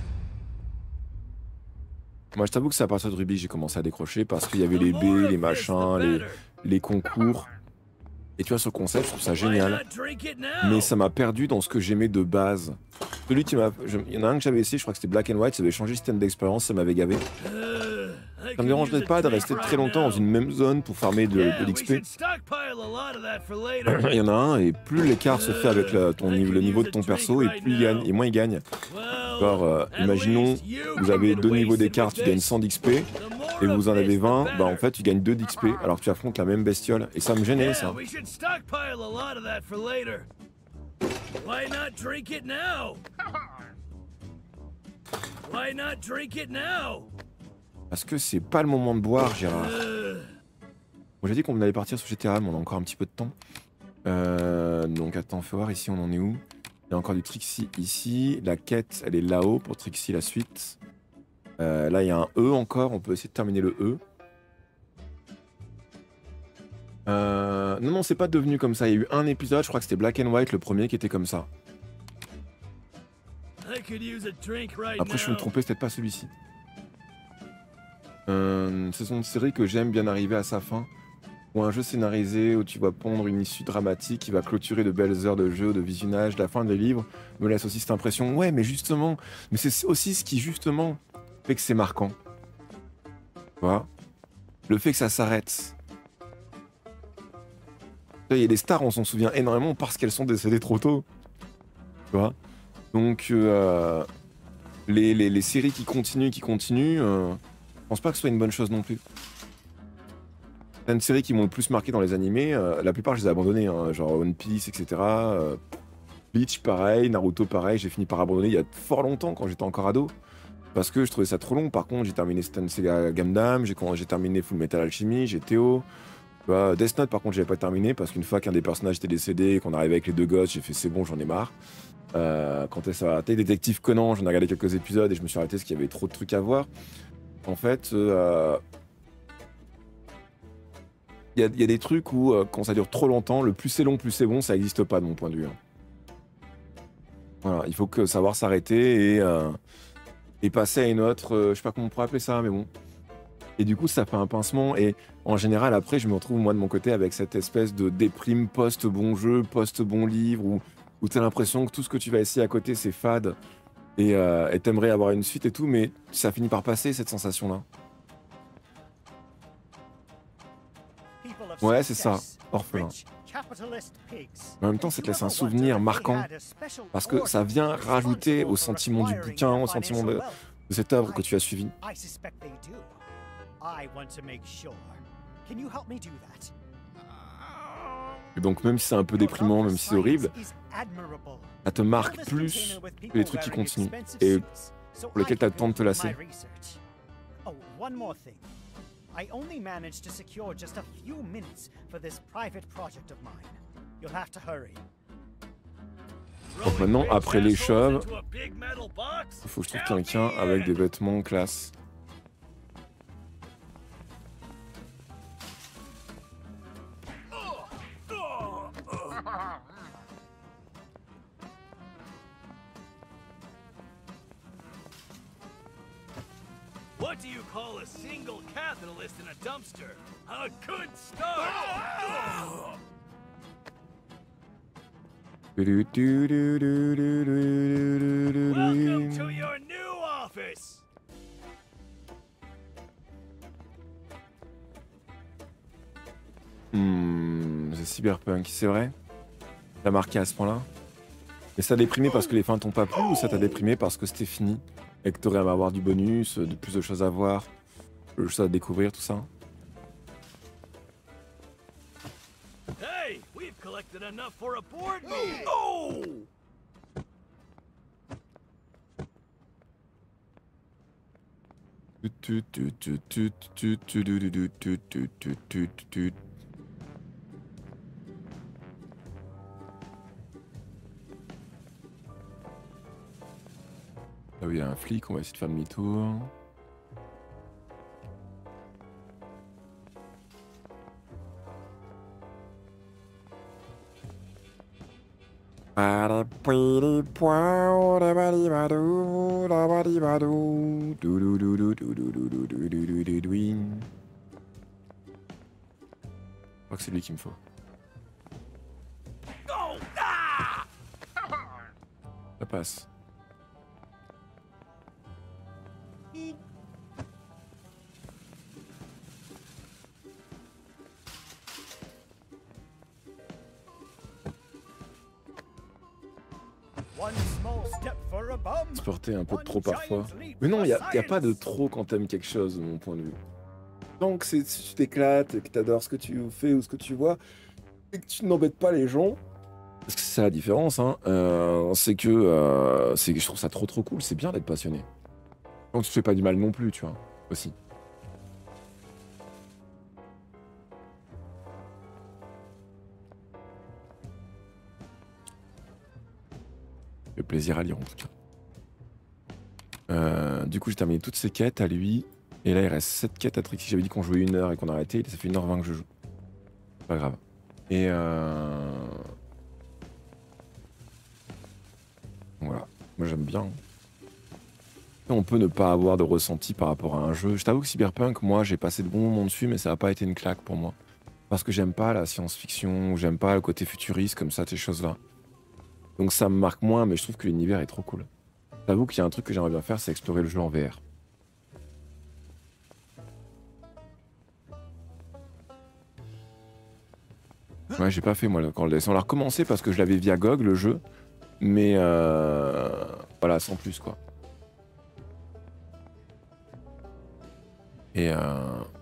Moi, je t'avoue que c'est à partir de Ruby que j'ai commencé à décrocher parce qu'il y avait les baies, les machins, les, les concours. Et tu vois, ce concept, je trouve ça génial. Mais ça m'a perdu dans ce que j'aimais de base. Celui qui m'a... Il y en a un que j'avais essayé, je crois que c'était Black and White, ça avait changé le système d'expérience, ça m'avait gavé. Ça me dérangerait pas de rester très longtemps dans une même zone pour farmer de, de l'X P. Il y en a un, et plus l'écart se fait avec la, ton, le niveau de ton perso, et plus il gagne, et moins il gagne. Alors, euh, imaginons, vous avez deux niveaux d'écart, tu gagnes cent d'X P, et vous en avez vingt, bah en fait tu gagnes deux d'X P, alors que tu affrontes la même bestiole. Et ça me gênait, ça. Why not drink it now? Why not drink it now? Parce que c'est pas le moment de boire, Gérard. Bon, j'ai dit qu'on allait partir sur G T A, mais on a encore un petit peu de temps. Euh, donc attends, faut voir ici on en est où. Il y a encore du Trixie ici. La quête, elle est là-haut pour Trixie la suite. Euh, là, il y a un E encore. On peut essayer de terminer le E. Euh, non, non, c'est pas devenu comme ça. Il y a eu un épisode, je crois que c'était Black and White, le premier, qui était comme ça. Après, je vais me tromper, c'est peut-être pas celui-ci. Euh, c'est une série que j'aime bien arriver à sa fin. Ou un jeu scénarisé où tu vas pondre une issue dramatique qui va clôturer de belles heures de jeu, de visionnage. La fin des livres me laisse aussi cette impression. Ouais, mais justement, mais c'est aussi ce qui, justement, fait que c'est marquant. Tu vois ? Le fait que ça s'arrête. Il y a des stars, on s'en souvient énormément parce qu'elles sont décédées trop tôt. Tu vois ? Donc, euh, les, les, les séries qui continuent, qui continuent, euh, je pense pas que ce soit une bonne chose non plus. Certaines séries qui m'ont le plus marqué dans les animés, euh, la plupart je les ai abandonnées, hein, genre One Piece, et cetera. Euh, Bleach, pareil, Naruto, pareil, j'ai fini par abandonner il y a fort longtemps quand j'étais encore ado. Parce que je trouvais ça trop long. Par contre, j'ai terminé Sega Gundam, j'ai terminé Full Metal Alchemy, j'ai Théo. Bah, Death Note, par contre, j'avais pas terminé parce qu'une fois qu'un des personnages était décédé et qu'on arrivait avec les deux gosses, j'ai fait c'est bon, j'en ai marre. Euh, quand elle s'est arrêtée, Détective Conan, j'en ai regardé quelques épisodes et je me suis arrêté parce qu'il y avait trop de trucs à voir. En fait, il euh, y, y a des trucs où, euh, quand ça dure trop longtemps, le plus c'est long, plus c'est bon, ça n'existe pas de mon point de vue. Hein. Voilà, il faut que savoir s'arrêter et, euh, et passer à une autre, euh, je sais pas comment on pourrait appeler ça, mais bon. Et du coup, ça fait un pincement. Et en général, après, je me retrouve, moi, de mon côté, avec cette espèce de déprime post-bon jeu, post-bon livre, où, où tu as l'impression que tout ce que tu vas essayer à côté, c'est fade. Et euh, et t'aimerais avoir une suite et tout, mais ça finit par passer, cette sensation-là. Ouais, c'est ça, orphelin. Mais en même temps, ça te laisse un souvenir marquant. Parce que ça vient rajouter au sentiment du bouquin, au sentiment de, de cette œuvre que tu as suivie. Et donc même si c'est un peu déprimant, même si c'est horrible, ça te marque plus que les trucs qui continuent et pour lesquels tu as le temps de te lasser. Donc maintenant, après les chauves, il faut que je trouve quelqu'un avec des vêtements classe. What do you call a single capitalist in a dumpster? A good start! Welcome to your new office! Hmm, c'est Cyberpunk, c'est vrai? T'as marqué à ce point-là? Et ça t'a déprimé parce que les fins t'ont pas plu ou ça t'a déprimé parce que c'était fini? Et que t'aurais à avoir du bonus, de plus de choses à voir, de choses à découvrir, tout ça? Hey, we've collected enough for a board meeting. Oh! Ah oui, il y a un flic, on va essayer de faire demi-tour. Je crois que c'est lui qu'il me faut. Ça passe. One small step for a bum. Sporter un peu One trop parfois. giant leap Mais non, il n'y for a, y a pas de science. trop quand t'aimes quelque chose, de mon point de vue. Tant que c'est- si tu t'éclates, et que t'adores ce que tu fais ou ce que tu vois, et que tu n'embêtes pas les gens, parce que c'est ça la différence, hein, euh, c'est que, euh, c'est que je trouve ça trop trop cool, c'est bien d'être passionné. Quand tu te fais pas du mal non plus, tu vois, aussi. Le plaisir à lire en tout cas. Euh, du coup, j'ai terminé toutes ces quêtes à lui. Et là, il reste sept quêtes à Trixie. J'avais dit qu'on jouait une heure et qu'on arrêtait. Ça fait une heure vingt que je joue. Pas grave. Et euh... voilà. Moi, j'aime bien. On peut ne pas avoir de ressenti par rapport à un jeu. Je t'avoue que Cyberpunk, moi, j'ai passé de bons moments dessus, mais ça n'a pas été une claque pour moi. Parce que j'aime pas la science-fiction, j'aime pas le côté futuriste comme ça, ces choses-là. Donc ça me marque moins, mais je trouve que l'univers est trop cool. J'avoue qu'il y a un truc que j'aimerais bien faire, c'est explorer le jeu en V R. Ouais, j'ai pas fait moi quand on l'a recommencé parce que je l'avais via G O G le jeu, mais euh... voilà, sans plus quoi. Et euh...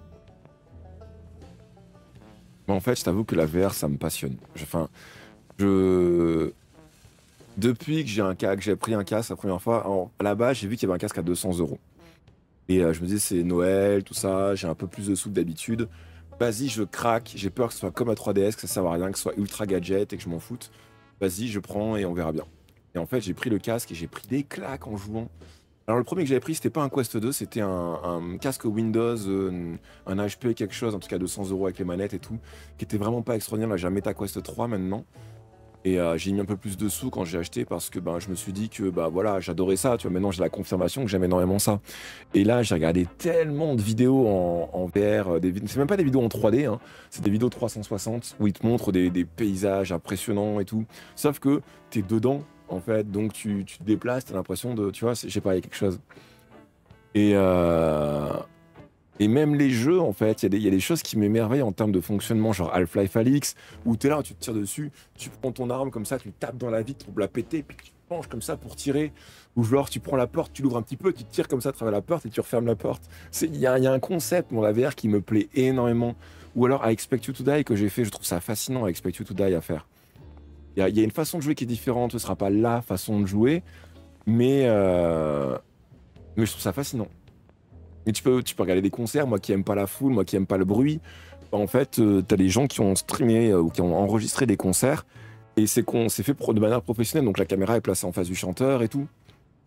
mais en fait, je t'avoue que la V R, ça me passionne. Enfin, je... Depuis que j'ai un cas, que j'ai pris un casque la première fois, en... à la base, j'ai vu qu'il y avait un casque à deux cents euros. Et euh, je me disais, c'est Noël, tout ça, j'ai un peu plus de sous que d'habitude. Vas-y, je craque, j'ai peur que ce soit comme à trois D S, que ça serve à rien, que ce soit ultra gadget et que je m'en foute. Vas-y, je prends et on verra bien. Et en fait, j'ai pris le casque et j'ai pris des claques en jouant. Alors le premier que j'avais pris, c'était pas un Quest deux, c'était un, un casque Windows, euh, un H P quelque chose, en tout cas deux cents euros avec les manettes et tout, qui était vraiment pas extraordinaire. Là, j'ai un MetaQuest trois maintenant. Et euh, j'ai mis un peu plus de sous quand j'ai acheté parce que ben, je me suis dit que bah, voilà, j'adorais ça. Tu vois, maintenant j'ai la confirmation que j'aime énormément ça. Et là, j'ai regardé tellement de vidéos en, en V R. Des, c'est même pas des vidéos en trois D, hein, c'est des vidéos trois cent soixante où ils te montrent des, des paysages impressionnants et tout. Sauf que t'es dedans, en fait, donc tu, tu te déplaces, t'as l'impression de. Tu vois, je sais pas, il y a quelque chose. Et. Euh... Et même les jeux, en fait, il y, y a des choses qui m'émerveillent en termes de fonctionnement, genre Half-Life Alyx, où t'es là, tu te tires dessus, tu prends ton arme comme ça, tu le tapes dans la vitre pour la péter, puis tu te penches comme ça pour tirer. Ou genre, tu prends la porte, tu l'ouvres un petit peu, tu tires comme ça à travers la porte et tu refermes la porte. Il y a, y a un concept dans la V R qui me plaît énormément. Ou alors, à Expect You to Die, que j'ai fait, je trouve ça fascinant, à Expect You to Die à faire. Il y a, y a une façon de jouer qui est différente, ce sera pas la façon de jouer, mais, euh... mais je trouve ça fascinant. Et tu peux, tu peux regarder des concerts, moi qui aime pas la foule, moi qui aime pas le bruit. En fait, euh, t'as des gens qui ont streamé euh, ou qui ont enregistré des concerts et c'est con, c'est fait pro, de manière professionnelle. Donc la caméra est placée en face du chanteur et tout.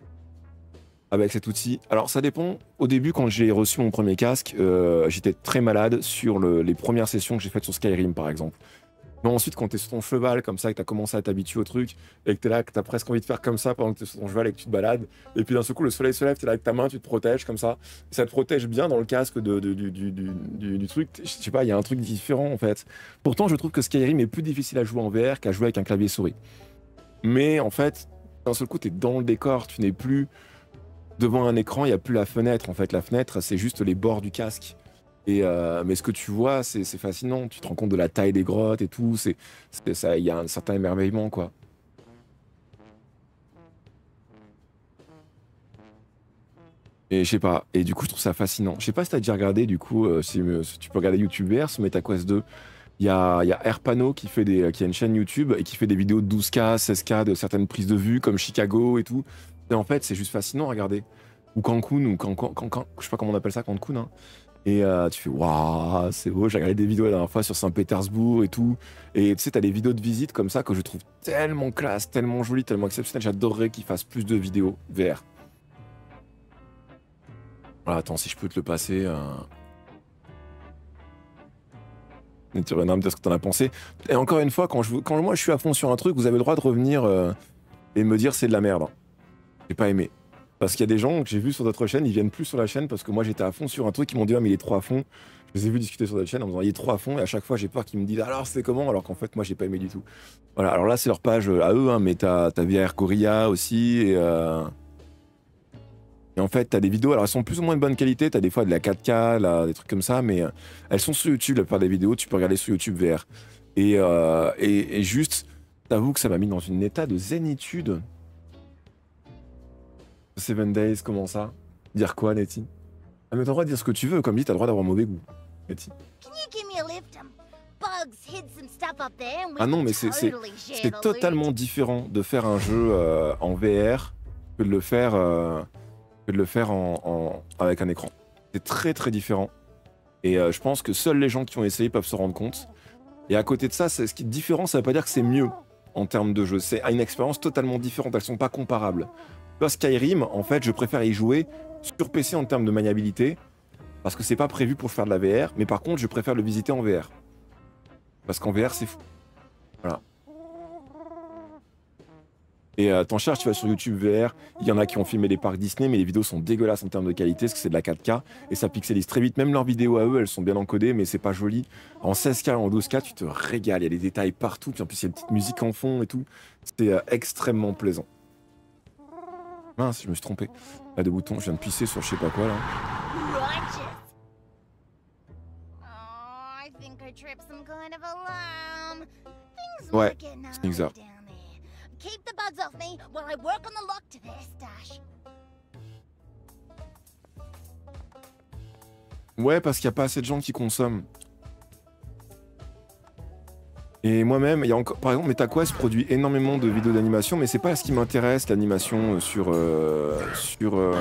Avec cet outil. Alors ça dépend. Au début, quand j'ai reçu mon premier casque, euh, j'étais très malade sur le, les premières sessions que j'ai faites sur Skyrim par exemple. Mais ensuite, quand t'es sur ton cheval comme ça, que t'as commencé à t'habituer au truc, et que t'es là, que t'as presque envie de faire comme ça pendant que t'es sur ton cheval et que tu te balades, et puis d'un seul coup, le soleil se lève, t'es là avec ta main, tu te protèges comme ça, et ça te protège bien dans le casque de, de, du, du, du, du, du truc. Je sais pas, il y a un truc différent en fait. Pourtant, je trouve que Skyrim est plus difficile à jouer en V R qu'à jouer avec un clavier souris. Mais en fait, d'un seul coup, t'es dans le décor, tu n'es plus devant un écran, il n'y a plus la fenêtre. En fait, la fenêtre, c'est juste les bords du casque. Et euh, mais ce que tu vois, c'est fascinant. Tu te rends compte de la taille des grottes et tout. C'est ça, il y a un certain émerveillement, quoi. Et je sais pas. Et du coup, je trouve ça fascinant. Je sais pas si t'as déjà regardé, du coup, euh, si, si tu peux regarder YouTubers sur MetaQuest deux. Il y a, y a Airpano qui fait des, qui a une chaîne YouTube et qui fait des vidéos de douze K, seize K de certaines prises de vue, comme Chicago et tout. Et en fait, c'est juste fascinant à regarder. ou Cancun, ou Cancun, Cancun, je sais pas comment on appelle ça, Cancun, hein. Et euh, tu fais waouh, c'est beau. J'ai regardé des vidéos la dernière fois sur Saint-Pétersbourg et tout. Et tu sais, t'as des vidéos de visite comme ça que je trouve tellement classe, tellement jolies, tellement exceptionnelles. J'adorerais qu'ils fassent plus de vidéos V R. Voilà, attends, si je peux te le passer. Euh... Et tu reviendras me dire ce que t'en as pensé. Et encore une fois, quand, je, quand moi je suis à fond sur un truc, vous avez le droit de revenir euh, et me dire c'est de la merde. J'ai pas aimé. Parce qu'il y a des gens que j'ai vus sur d'autres chaînes, ils viennent plus sur la chaîne parce que moi j'étais à fond sur un truc, ils m'ont dit ah mais il est trop à fond. Je les ai vus discuter sur d'autres chaînes en me disant il est trop à fond et à chaque fois j'ai peur qu'ils me disent alors c'est comment alors qu'en fait moi j'ai pas aimé du tout. Voilà, alors là c'est leur page à eux, hein, mais t'as V R Gorilla aussi et, euh... et en fait t'as des vidéos, alors elles sont plus ou moins de bonne qualité, t'as des fois de la quatre K, là, des trucs comme ça, mais euh, elles sont sur YouTube la plupart des vidéos, tu peux regarder sur YouTube V R. Et, euh, et, et juste, t'avoue que ça m'a mis dans une état de zénitude. Seven Days, comment ça? Dire quoi, Nettie? Ah, mais t'as le droit de dire ce que tu veux, comme dit, t'as le droit d'avoir mauvais goût, Nettie. Ah non, mais c'est totalement différent de faire un jeu euh, en V R que de le faire, euh, que de le faire en, en, avec un écran. C'est très très différent. Et euh, je pense que seuls les gens qui ont essayé peuvent se rendre compte. Et à côté de ça, ce qui est différent, ça veut pas dire que c'est mieux en termes de jeu. C'est une expérience totalement différente, elles sont pas comparables. Skyrim, en fait, je préfère y jouer sur P C en termes de maniabilité, parce que c'est pas prévu pour faire de la V R, mais par contre, je préfère le visiter en V R. Parce qu'en V R, c'est fou. Voilà. Et euh, t'en cherches, tu vas sur YouTube V R, il y en a qui ont filmé des parcs Disney, mais les vidéos sont dégueulasses en termes de qualité, parce que c'est de la quatre K, et ça pixelise très vite. Même leurs vidéos à eux, elles sont bien encodées, mais c'est pas joli. En seize K, en douze K, tu te régales, il y a des détails partout, puis en plus, il y a une petite musique en fond et tout. C'est euh, extrêmement plaisant. Mince, je me suis trompé. Là, de boutons, je viens de pisser sur je sais pas quoi là. Ouais, c'est ça. Ouais, parce qu'il n'y a pas assez de gens qui consomment. Et moi-même, il y a encore, par exemple, MetaQuest produit énormément de vidéos d'animation, mais c'est pas ce qui m'intéresse, l'animation sur, euh, sur, euh,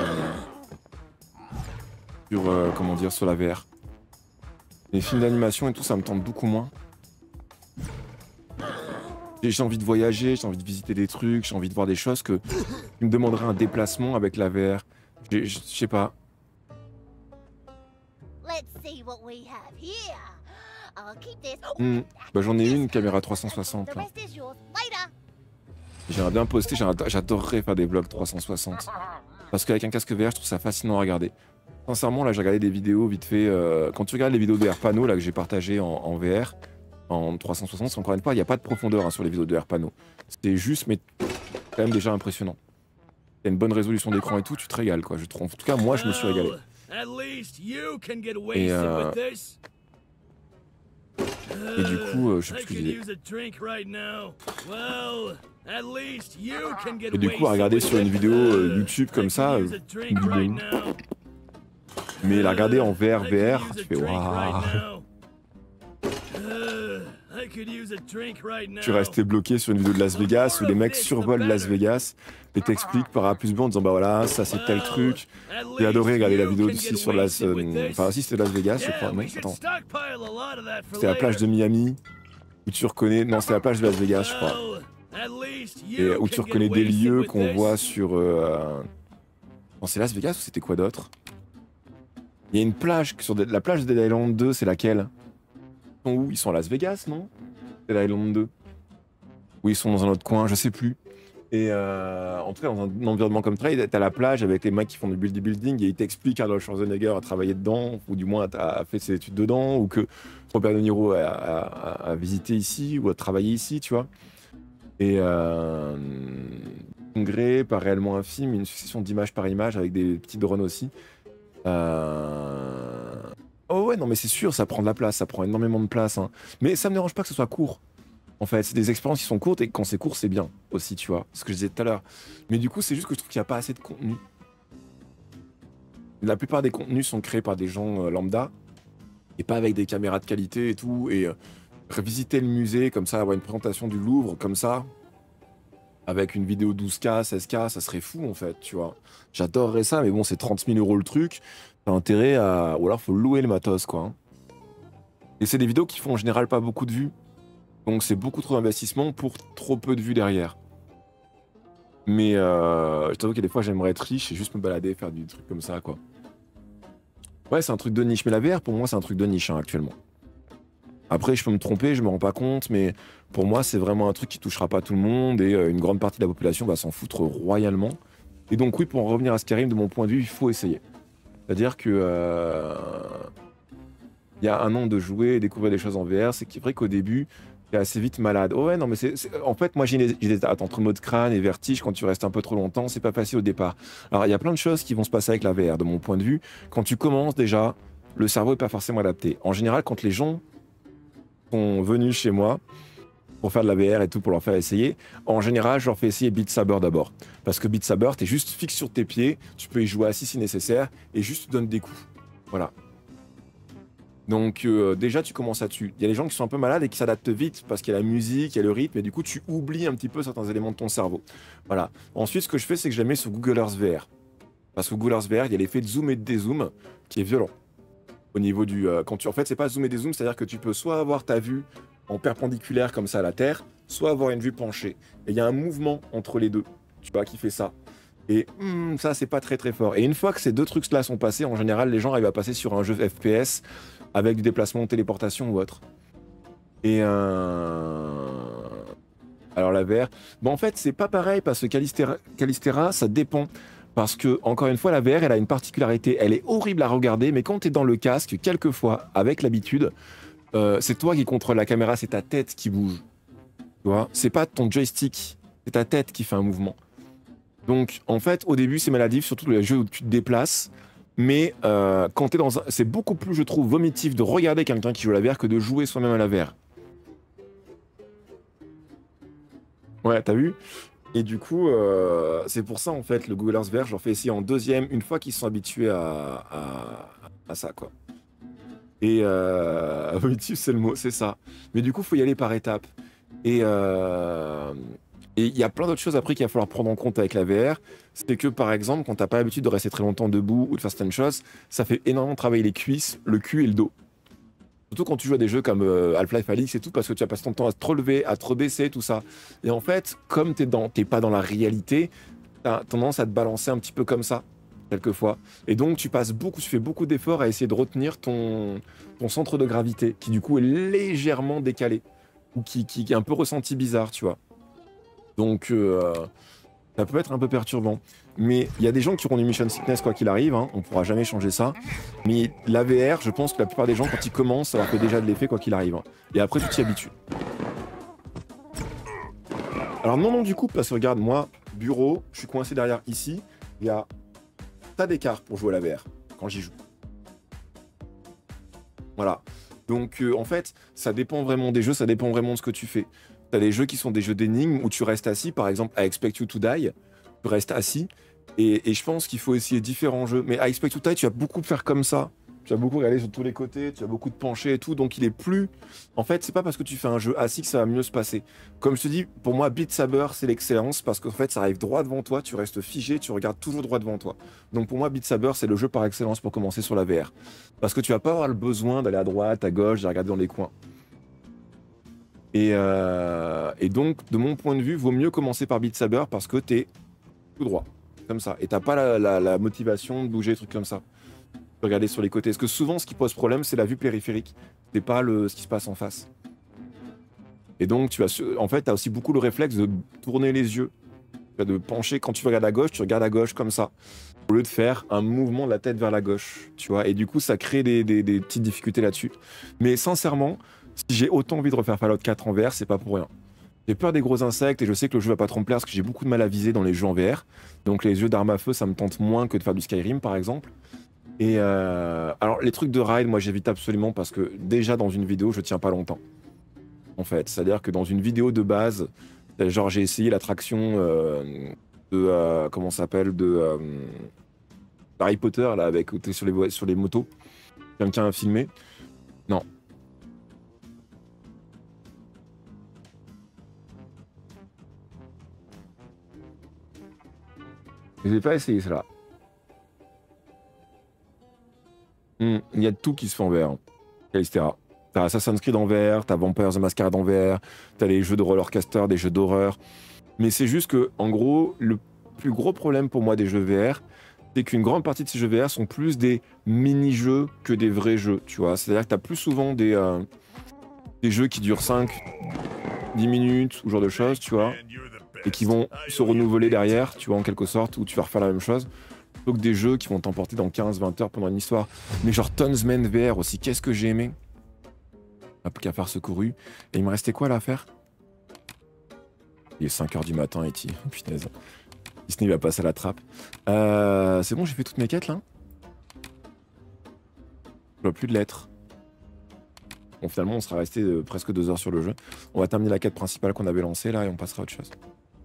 sur, euh, comment dire, sur la V R. Les films d'animation et tout, ça me tente beaucoup moins. J'ai envie de voyager, j'ai envie de visiter des trucs, j'ai envie de voir des choses que qui me demanderaient un déplacement avec la V R. Je sais pas. Mmh. Bah, j'en ai une caméra trois cent soixante là. J'aimerais bien poster, j'adorerais faire des vlogs trois cent soixante. Parce qu'avec un casque V R, je trouve ça fascinant à regarder. Sincèrement, là j'ai regardé des vidéos vite fait. Euh, quand tu regardes les vidéos de AirPano là que j'ai partagées en, en V R, en trois cent soixante, encore une fois, il n'y a pas de profondeur hein, sur les vidéos de AirPano. C'est juste, mais quand même déjà impressionnant. Il y a une bonne résolution d'écran et tout, tu te régales quoi. Je trouve. En tout cas, moi je me suis régalé. Et euh... Et du coup, euh, je sais plus ce que je disais. Et du coup, à regarder sur une vidéo euh, YouTube comme ça, euh, mais la regarder en V R, V R, tu fais waouh. Tu restais bloqué sur une vidéo de Las Vegas où les mecs survolent Las Vegas et t'expliquent par A plus B en disant bah voilà, ça c'est tel truc. J'ai adoré regarder la vidéo d'ici sur Las... Euh, enfin si c'était Las Vegas je crois, non attends. C'était la plage de Miami où tu reconnais... Non c'était la plage de Las Vegas je crois. Et où tu reconnais des lieux qu'on voit sur... Euh... Non c'est Las Vegas ou c'était quoi d'autre? Il y a une plage, sur la plage de Dead Island deux, c'est laquelle? Ils sont où? Ils sont à Las Vegas, non? Dead Island deux. Ou ils sont dans un autre coin, je sais plus. Et euh, en tout cas, dans un environnement comme ça, t'as la plage avec les mecs qui font du bodybuilding et ils t'expliquent Arnold Schwarzenegger a travaillé dedans, ou du moins a, a fait ses études dedans, ou que Robert De Niro a, a, a visité ici, ou a travaillé ici, tu vois. Et euh, congrès, pas réellement un film, une succession d'images par image avec des petits drones aussi. Euh... Oh ouais, non mais c'est sûr, ça prend de la place, ça prend énormément de place. Hein. Mais ça me dérange pas que ce soit court. En fait, c'est des expériences qui sont courtes et quand c'est court, c'est bien aussi, tu vois. Ce que je disais tout à l'heure. Mais du coup, c'est juste que je trouve qu'il n'y a pas assez de contenu. La plupart des contenus sont créés par des gens euh, lambda et pas avec des caméras de qualité et tout. Et euh, visiter le musée, comme ça, avoir une présentation du Louvre, comme ça, avec une vidéo douze K, seize K, ça serait fou en fait, tu vois. J'adorerais ça, mais bon, c'est trente mille euros le truc. T'as intérêt à... Ou alors faut louer le matos, quoi. Hein. Et c'est des vidéos qui font en général pas beaucoup de vues. Donc c'est beaucoup trop d'investissement pour trop peu de vues derrière. Mais euh, je t'avoue que des fois j'aimerais être riche et juste me balader, faire du truc comme ça, quoi. Ouais, c'est un truc de niche. Mais la V R, pour moi, c'est un truc de niche, hein, actuellement. Après, je peux me tromper, je me rends pas compte, mais pour moi, c'est vraiment un truc qui touchera pas tout le monde et euh, une grande partie de la population va s'en foutre royalement. Et donc, oui, pour en revenir à Skyrim, de mon point de vue, il faut essayer. C'est-à-dire que... Euh, il y a un an de jouer et découvrir des choses en V R, c'est vrai qu'au début, t'es assez vite malade. Oh ouais, non, mais c'est... En fait, moi, j'ai des, j'ai des entre maux de crâne et vertige, quand tu restes un peu trop longtemps, c'est pas facile au départ. Alors, il y a plein de choses qui vont se passer avec la V R, de mon point de vue. Quand tu commences, déjà, le cerveau est pas forcément adapté. En général, quand les gens sont venus chez moi pour faire de la V R et tout, pour leur faire essayer, en général, je leur fais essayer Beat Saber d'abord. Parce que Beat Saber, t'es juste fixe sur tes pieds, tu peux y jouer assis si nécessaire, et juste tu donnes des coups. Voilà. Donc euh, déjà, tu commences là-dessus. Il y a des gens qui sont un peu malades et qui s'adaptent vite parce qu'il y a la musique, il y a le rythme, et du coup, tu oublies un petit peu certains éléments de ton cerveau. Voilà. Ensuite, ce que je fais, c'est que je la mets sur Google Earth V R. Parce que Google Earth V R, il y a l'effet de zoom et de dézoom qui est violent. Au niveau du... Euh, quand tu, en fait, c'est pas zoom et dézoom, c'est-à-dire que tu peux soit avoir ta vue en perpendiculaire comme ça à la Terre, soit avoir une vue penchée. Et il y a un mouvement entre les deux, tu vois, qui fait ça. Et hmm, ça, c'est pas très très fort. Et une fois que ces deux trucs-là sont passés, en général, les gens arrivent à passer sur un jeu F P S avec du déplacement, téléportation ou autre. Et euh... alors la V R, bon en fait c'est pas pareil parce que Calistera, Calistera ça dépend. Parce que, encore une fois, la V R, elle a une particularité. Elle est horrible à regarder, mais quand tu es dans le casque, quelquefois, avec l'habitude, euh, c'est toi qui contrôle la caméra, c'est ta tête qui bouge. Tu vois, c'est pas ton joystick, c'est ta tête qui fait un mouvement. Donc, en fait, au début, c'est maladif, surtout dans les jeux où tu te déplaces. Mais euh, quand t'es dans un... c'est beaucoup plus, je trouve, vomitif de regarder quelqu'un qui joue à la V R que de jouer soi-même à la V R. Ouais, t'as vu ? Et du coup, euh, c'est pour ça, en fait, le Google Earth V R, je leur fais essayer en deuxième, une fois qu'ils sont habitués à, à, à ça, quoi. Et euh, vomitif, c'est le mot, c'est ça. Mais du coup, il faut y aller par étapes. Et euh, et il y a plein d'autres choses après qu'il va falloir prendre en compte avec la V R. C'est que, par exemple, quand t'as pas l'habitude de rester très longtemps debout ou de faire certaines choses, ça fait énormément travailler les cuisses, le cul et le dos. Surtout quand tu joues à des jeux comme euh, Half-Life Alyx et tout, parce que tu vas passer ton temps à te relever, à te rebaisser, tout ça. Et en fait, comme t'es dans, t'es pas dans la réalité, t'as tendance à te balancer un petit peu comme ça, quelquefois. Et donc, tu passes beaucoup, tu fais beaucoup d'efforts à essayer de retenir ton, ton centre de gravité, qui du coup est légèrement décalé, ou qui, qui, qui est un peu ressenti bizarre, tu vois. Donc, euh, ça peut être un peu perturbant. Mais il y a des gens qui auront du motion sickness quoi qu'il arrive, hein, on pourra jamais changer ça. Mais la V R, je pense que la plupart des gens, quand ils commencent, ça leur fait déjà de l'effet quoi qu'il arrive. Hein. Et après, tu t'y habitues. Alors non, non, du coup, parce que regarde, moi, bureau, je suis coincé derrière ici, il y a tas d'écart pour jouer à la V R, quand j'y joue. Voilà. Donc, euh, en fait, ça dépend vraiment des jeux, ça dépend vraiment de ce que tu fais. T'as des jeux qui sont des jeux d'énigmes où tu restes assis, par exemple, I Expect You to Die, tu restes assis. Et, et je pense qu'il faut essayer différents jeux. Mais à Expect You to Die, tu vas beaucoup faire comme ça. Tu vas beaucoup regarder sur tous les côtés, tu vas beaucoup te pencher et tout. Donc il est plus... En fait, c'est pas parce que tu fais un jeu assis que ça va mieux se passer. Comme je te dis, pour moi, Beat Saber, c'est l'excellence. Parce qu'en fait, ça arrive droit devant toi, tu restes figé, tu regardes toujours droit devant toi. Donc pour moi, Beat Saber, c'est le jeu par excellence pour commencer sur la V R. Parce que tu vas pas avoir le besoin d'aller à droite, à gauche, de regarder dans les coins. Et, euh... et donc, de mon point de vue, vaut mieux commencer par Beat Saber parce que t'es tout droit. Comme ça. Et t'as pas la, la, la motivation de bouger, des trucs comme ça. Tu peux regarder sur les côtés. Parce que souvent, ce qui pose problème, c'est la vue périphérique. C'est pas le, ce qui se passe en face. Et donc, tu as, en fait, t'as aussi beaucoup le réflexe de tourner les yeux. De pencher. Quand tu regardes à gauche, tu regardes à gauche comme ça. Au lieu de faire un mouvement de la tête vers la gauche. Tu vois. Et du coup, ça crée des, des, des petites difficultés là-dessus. Mais sincèrement, si j'ai autant envie de refaire Fallout quatre en V R, c'est pas pour rien. J'ai peur des gros insectes et je sais que le jeu va pas trop me plaire parce que j'ai beaucoup de mal à viser dans les jeux en V R. Donc les jeux d'armes à feu, ça me tente moins que de faire du Skyrim par exemple. Et euh... alors les trucs de ride, moi j'évite absolument parce que déjà dans une vidéo, je tiens pas longtemps. En fait, c'est-à-dire que dans une vidéo de base, genre j'ai essayé l'attraction euh, de euh, comment ça s'appelle de euh, Harry Potter là avec sur les sur les motos. Quelqu'un a filmé. Non. Je n'ai pas essayé cela. Il y a tout qui se fait en V R. Calistera. T'as Assassin's Creed en V R, t'as Vampire the Masquerade en V R, t'as les jeux de rollercaster, des jeux d'horreur. Mais c'est juste que, en gros, le plus gros problème pour moi des jeux V R, c'est qu'une grande partie de ces jeux V R sont plus des mini-jeux que des vrais jeux, tu vois. C'est-à-dire que t'as plus souvent des, euh, des jeux qui durent cinq, dix minutes, ou ce genre de choses, tu vois, et qui vont se renouveler derrière, tu vois, en quelque sorte, où tu vas refaire la même chose, plutôt que des jeux qui vont t'emporter dans quinze vingt heures pendant une histoire. Mais genre Tonsman V R aussi, qu'est-ce que j'ai aimé. Un peu qu'à faire secouru. Et il me restait quoi là à faire? Il est cinq heures du matin, E T Punaise. Disney va passer à la trappe. Euh, c'est bon, j'ai fait toutes mes quêtes là. Je vois plus de lettres. Bon, finalement, on sera resté euh, presque deux heures sur le jeu. On va terminer la quête principale qu'on avait lancée là et on passera à autre chose.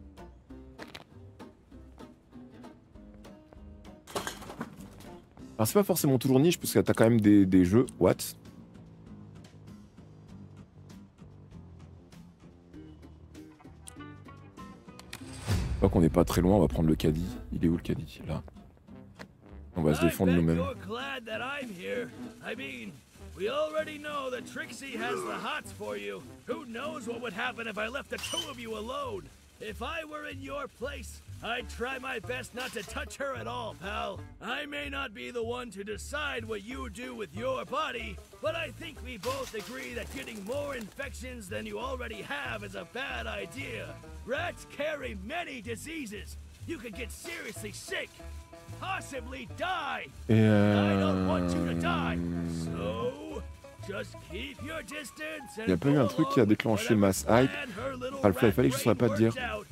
Alors, c'est pas forcément toujours niche parce que t'as quand même des, des jeux. What? Je crois qu'on n'est pas très loin, on va prendre le caddie. Il est où le caddie? Là. On va se défendre nous-mêmes. We already know that Trixie has the hots for you. Who knows what would happen if I left the two of you alone? If I were in your place, I'd try my best not to touch her at all, pal. I may not be the one to decide what you do with your body, but I think we both agree that getting more infections than you already have is a bad idea. Rats carry many diseases. You could get seriously sick. Possibly die. Et I don't want you to die. So, just keep your distance. Il y a pas eu un truc qui a déclenché mass hype. Ah, il fallait que je saurais pas te dire.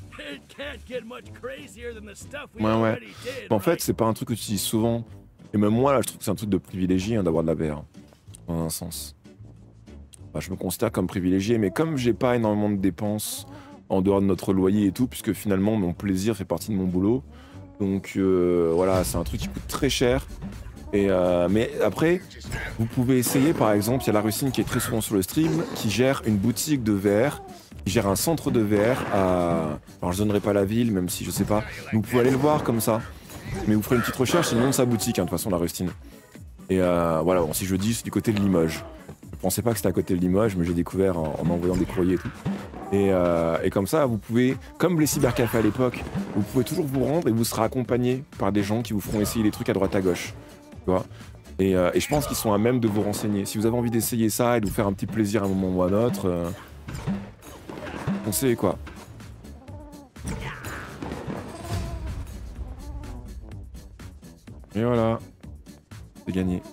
Ouais, ouais. En fait, c'est pas un truc que tu utilises souvent. Et même moi, là, je trouve que c'est un truc de privilégié hein, d'avoir de la V R. Dans un sens. Bah, je me considère comme privilégié, mais comme j'ai pas énormément de dépenses en dehors de notre loyer et tout, puisque finalement, mon plaisir fait partie de mon boulot. Donc euh, voilà, c'est un truc qui coûte très cher. Et euh, mais après, vous pouvez essayer, par exemple, il y a la Rusine qui est très souvent sur le stream, qui gère une boutique de V R, qui gère un centre de V R à... Alors je donnerai pas la ville, même si je sais pas. Vous pouvez aller le voir comme ça. Mais vous ferez une petite recherche, c'est le nom de sa boutique, hein, de toute façon, la Rusine. Et euh, voilà, bon, si je dis, c'est du côté de Limoges. Je pensais pas que c'était à côté de Limoges, mais j'ai découvert en, en envoyant des courriers et tout. Et, euh, et comme ça, vous pouvez, comme les cybercafés à l'époque, vous pouvez toujours vous rendre et vous serez accompagné par des gens qui vous feront essayer des trucs à droite à gauche. Tu vois et, euh, et je pense qu'ils sont à même de vous renseigner. Si vous avez envie d'essayer ça et de vous faire un petit plaisir à un moment ou à un autre, euh, on sait quoi. Et voilà, c'est gagné.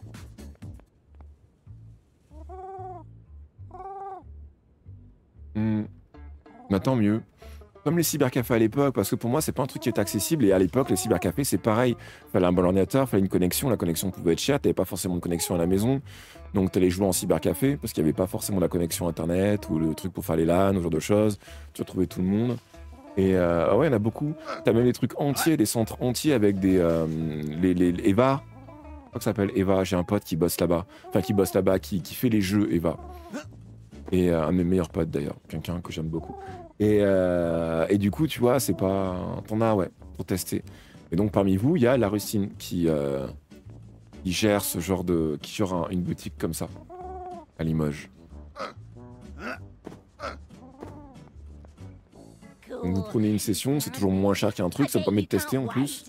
Hmm. Bah, tant mieux. Comme les cybercafés à l'époque, parce que pour moi, c'est pas un truc qui est accessible. Et à l'époque, les cybercafés, c'est pareil. Fallait un bon ordinateur, fallait une connexion. La connexion pouvait être chère, t'avais pas forcément de connexion à la maison. Donc t'allais jouer en cybercafé, parce qu'il y avait pas forcément la connexion internet ou le truc pour faire les LAN, ou ce genre de choses. Tu retrouvais tout le monde. Et euh, ouais, il y en a beaucoup. T'as même des trucs entiers, des centres entiers avec des. Euh, les, les, les Eva. Je crois que ça s'appelle Eva. J'ai un pote qui bosse là-bas. Enfin, qui bosse là-bas, qui, qui fait les jeux Eva. Et euh, un de mes meilleurs potes d'ailleurs, quelqu'un que j'aime beaucoup. Et, euh, et du coup, tu vois, c'est pas... T'en as, ouais, pour tester. Et donc, parmi vous, il y a la Rusine qui, euh, qui gère ce genre de... qui gère un, une boutique comme ça, à Limoges. Donc, vous prenez une session, c'est toujours moins cher qu'un truc, ça me permet de tester en plus.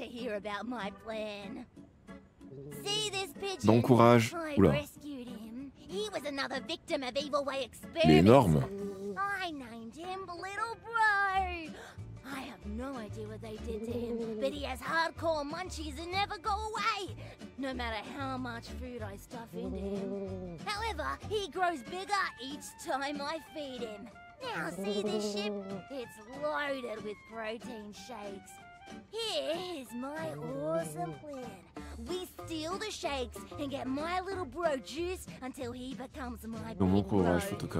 Bon courage. Oula. He was another victim of Evil Way experiments. Il est énorme. I named him Little Bro. I have no idea what they did to him, but he has hardcore munchies that never go away, no matter how much food I stuff into him. However, he grows bigger each time I feed him. Now see this ship? It's loaded with protein shakes. Here's my awesome plan. We steal the shakes and get my little bro juice until he becomes my big bro.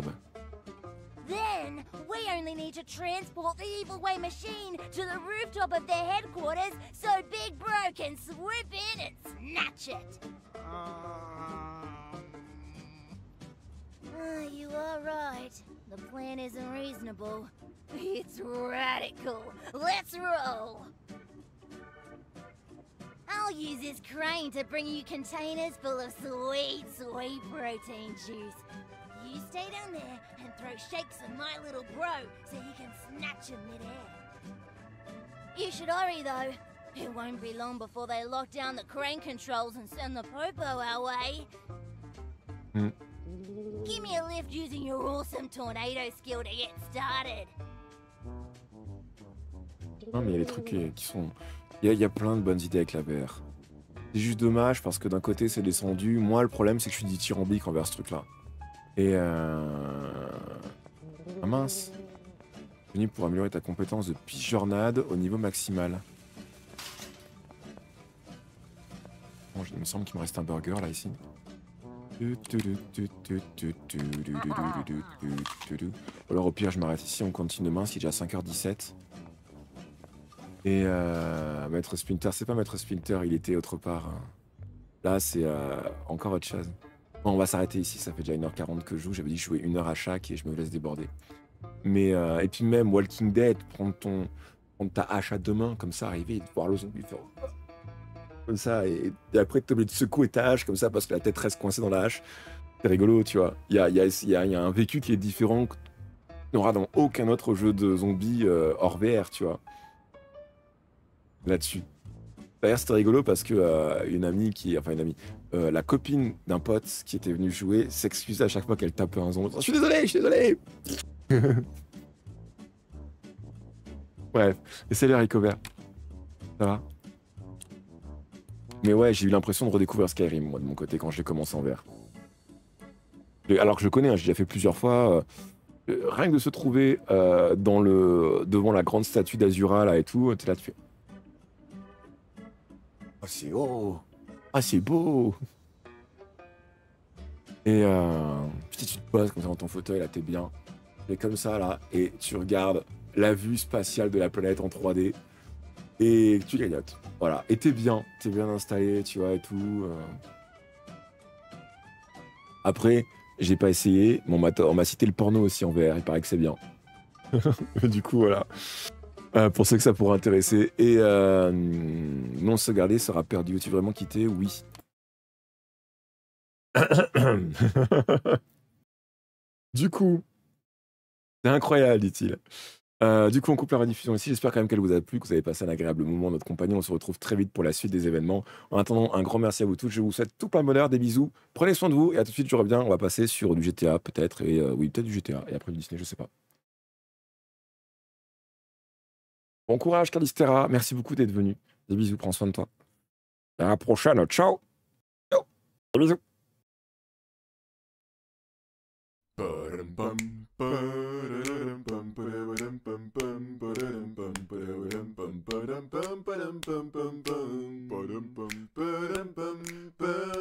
Then, we only need to transport the Evil Way machine to the rooftop of their headquarters so Big Bro can swoop in and snatch it. Um... Uh, you are right. The plan isn't reasonable. It's radical. Let's roll. I'll use this crane to bring you containers full of sweet, sweet protein juice. You stay down there and throw shakes on my little bro so he can snatch him midair. You should hurry though. It won't be long before they lock down the crane controls and send the popo our way. Mm. Give me a lift using your awesome tornado skill to get started. Non, mais il y a des trucs qui, qui sont... Il y, a, il y a plein de bonnes idées avec la V R. C'est juste dommage parce que d'un côté c'est descendu. Moi, le problème, c'est que je suis dithyrambique envers ce truc-là. Et euh... Ah mince. Venu pour améliorer ta compétence de pigeonnade au niveau maximal. Bon, il me semble qu'il me reste un burger là ici. Alors au pire je m'arrête ici, on continue demain, c'est déjà cinq heures dix-sept. Et euh, Maître Splinter, c'est pas Maître Splinter, il était autre part. Là c'est euh, encore autre chose. Bon, on va s'arrêter ici, ça fait déjà une heure quarante que je joue, j'avais dit jouer une heure à chaque et je me laisse déborder. Mais euh, et puis même Walking Dead, prendre ton prendre ta hache à deux mains, comme ça, arriver et voir le zombie faire comme ça, et, et après t'es obligé de secouer ta hache comme ça parce que la tête reste coincée dans la hache. C'est rigolo, tu vois. Il y a, y, a, y, a, y a un vécu qui est différent que tu n'auras dans aucun autre jeu de zombies euh, hors V R, tu vois. Là-dessus. D'ailleurs, c'était rigolo parce que euh, une amie qui, enfin une amie, euh, la copine d'un pote qui était venu jouer s'excusait à chaque fois qu'elle tapait un zombie. Je suis désolé, je suis désolé. Bref, et salut Ricover. Ça va? Mais ouais, j'ai eu l'impression de redécouvrir Skyrim, moi, de mon côté, quand j'ai commencé en V R. Alors que je le connais, hein, j'ai déjà fait plusieurs fois. Euh, rien que de se trouver euh, dans le, devant la grande statue d'Azura, là, et tout, t'es là, tu fais... Oh, c'est haut. Ah, c'est beau. Et euh, puis tu te poses comme ça dans ton fauteuil, là, t'es bien. T'es comme ça, là, et tu regardes la vue spatiale de la planète en trois D. Et tu gagnottes. Voilà. Et t'es bien. T'es bien installé, tu vois, et tout. Euh... Après, j'ai pas essayé. Mais on m'a cité le porno aussi en V R. Il paraît que c'est bien. Du coup, voilà. Euh, pour ceux que ça pourrait intéresser. Et euh, non sauvegardé sera perdu. Veux-tu vraiment quitter? Oui. Du coup, c'est incroyable, dit-il. Euh, du coup, on coupe la rediffusion ici. J'espère quand même qu'elle vous a plu, que vous avez passé un agréable moment en notre compagnie. On se retrouve très vite pour la suite des événements. En attendant, un grand merci à vous tous. Je vous souhaite tout plein de bonheur, des bisous. Prenez soin de vous et à tout de suite, je reviens. On va passer sur du G T A peut-être. Et euh, oui, peut-être du G T A. Et après du Disney, je sais pas. Bon courage, Calistera. Merci beaucoup d'être venu. Des bisous, prends soin de toi. À la prochaine. Ciao. Ciao. Des bisous. Ba-dum bum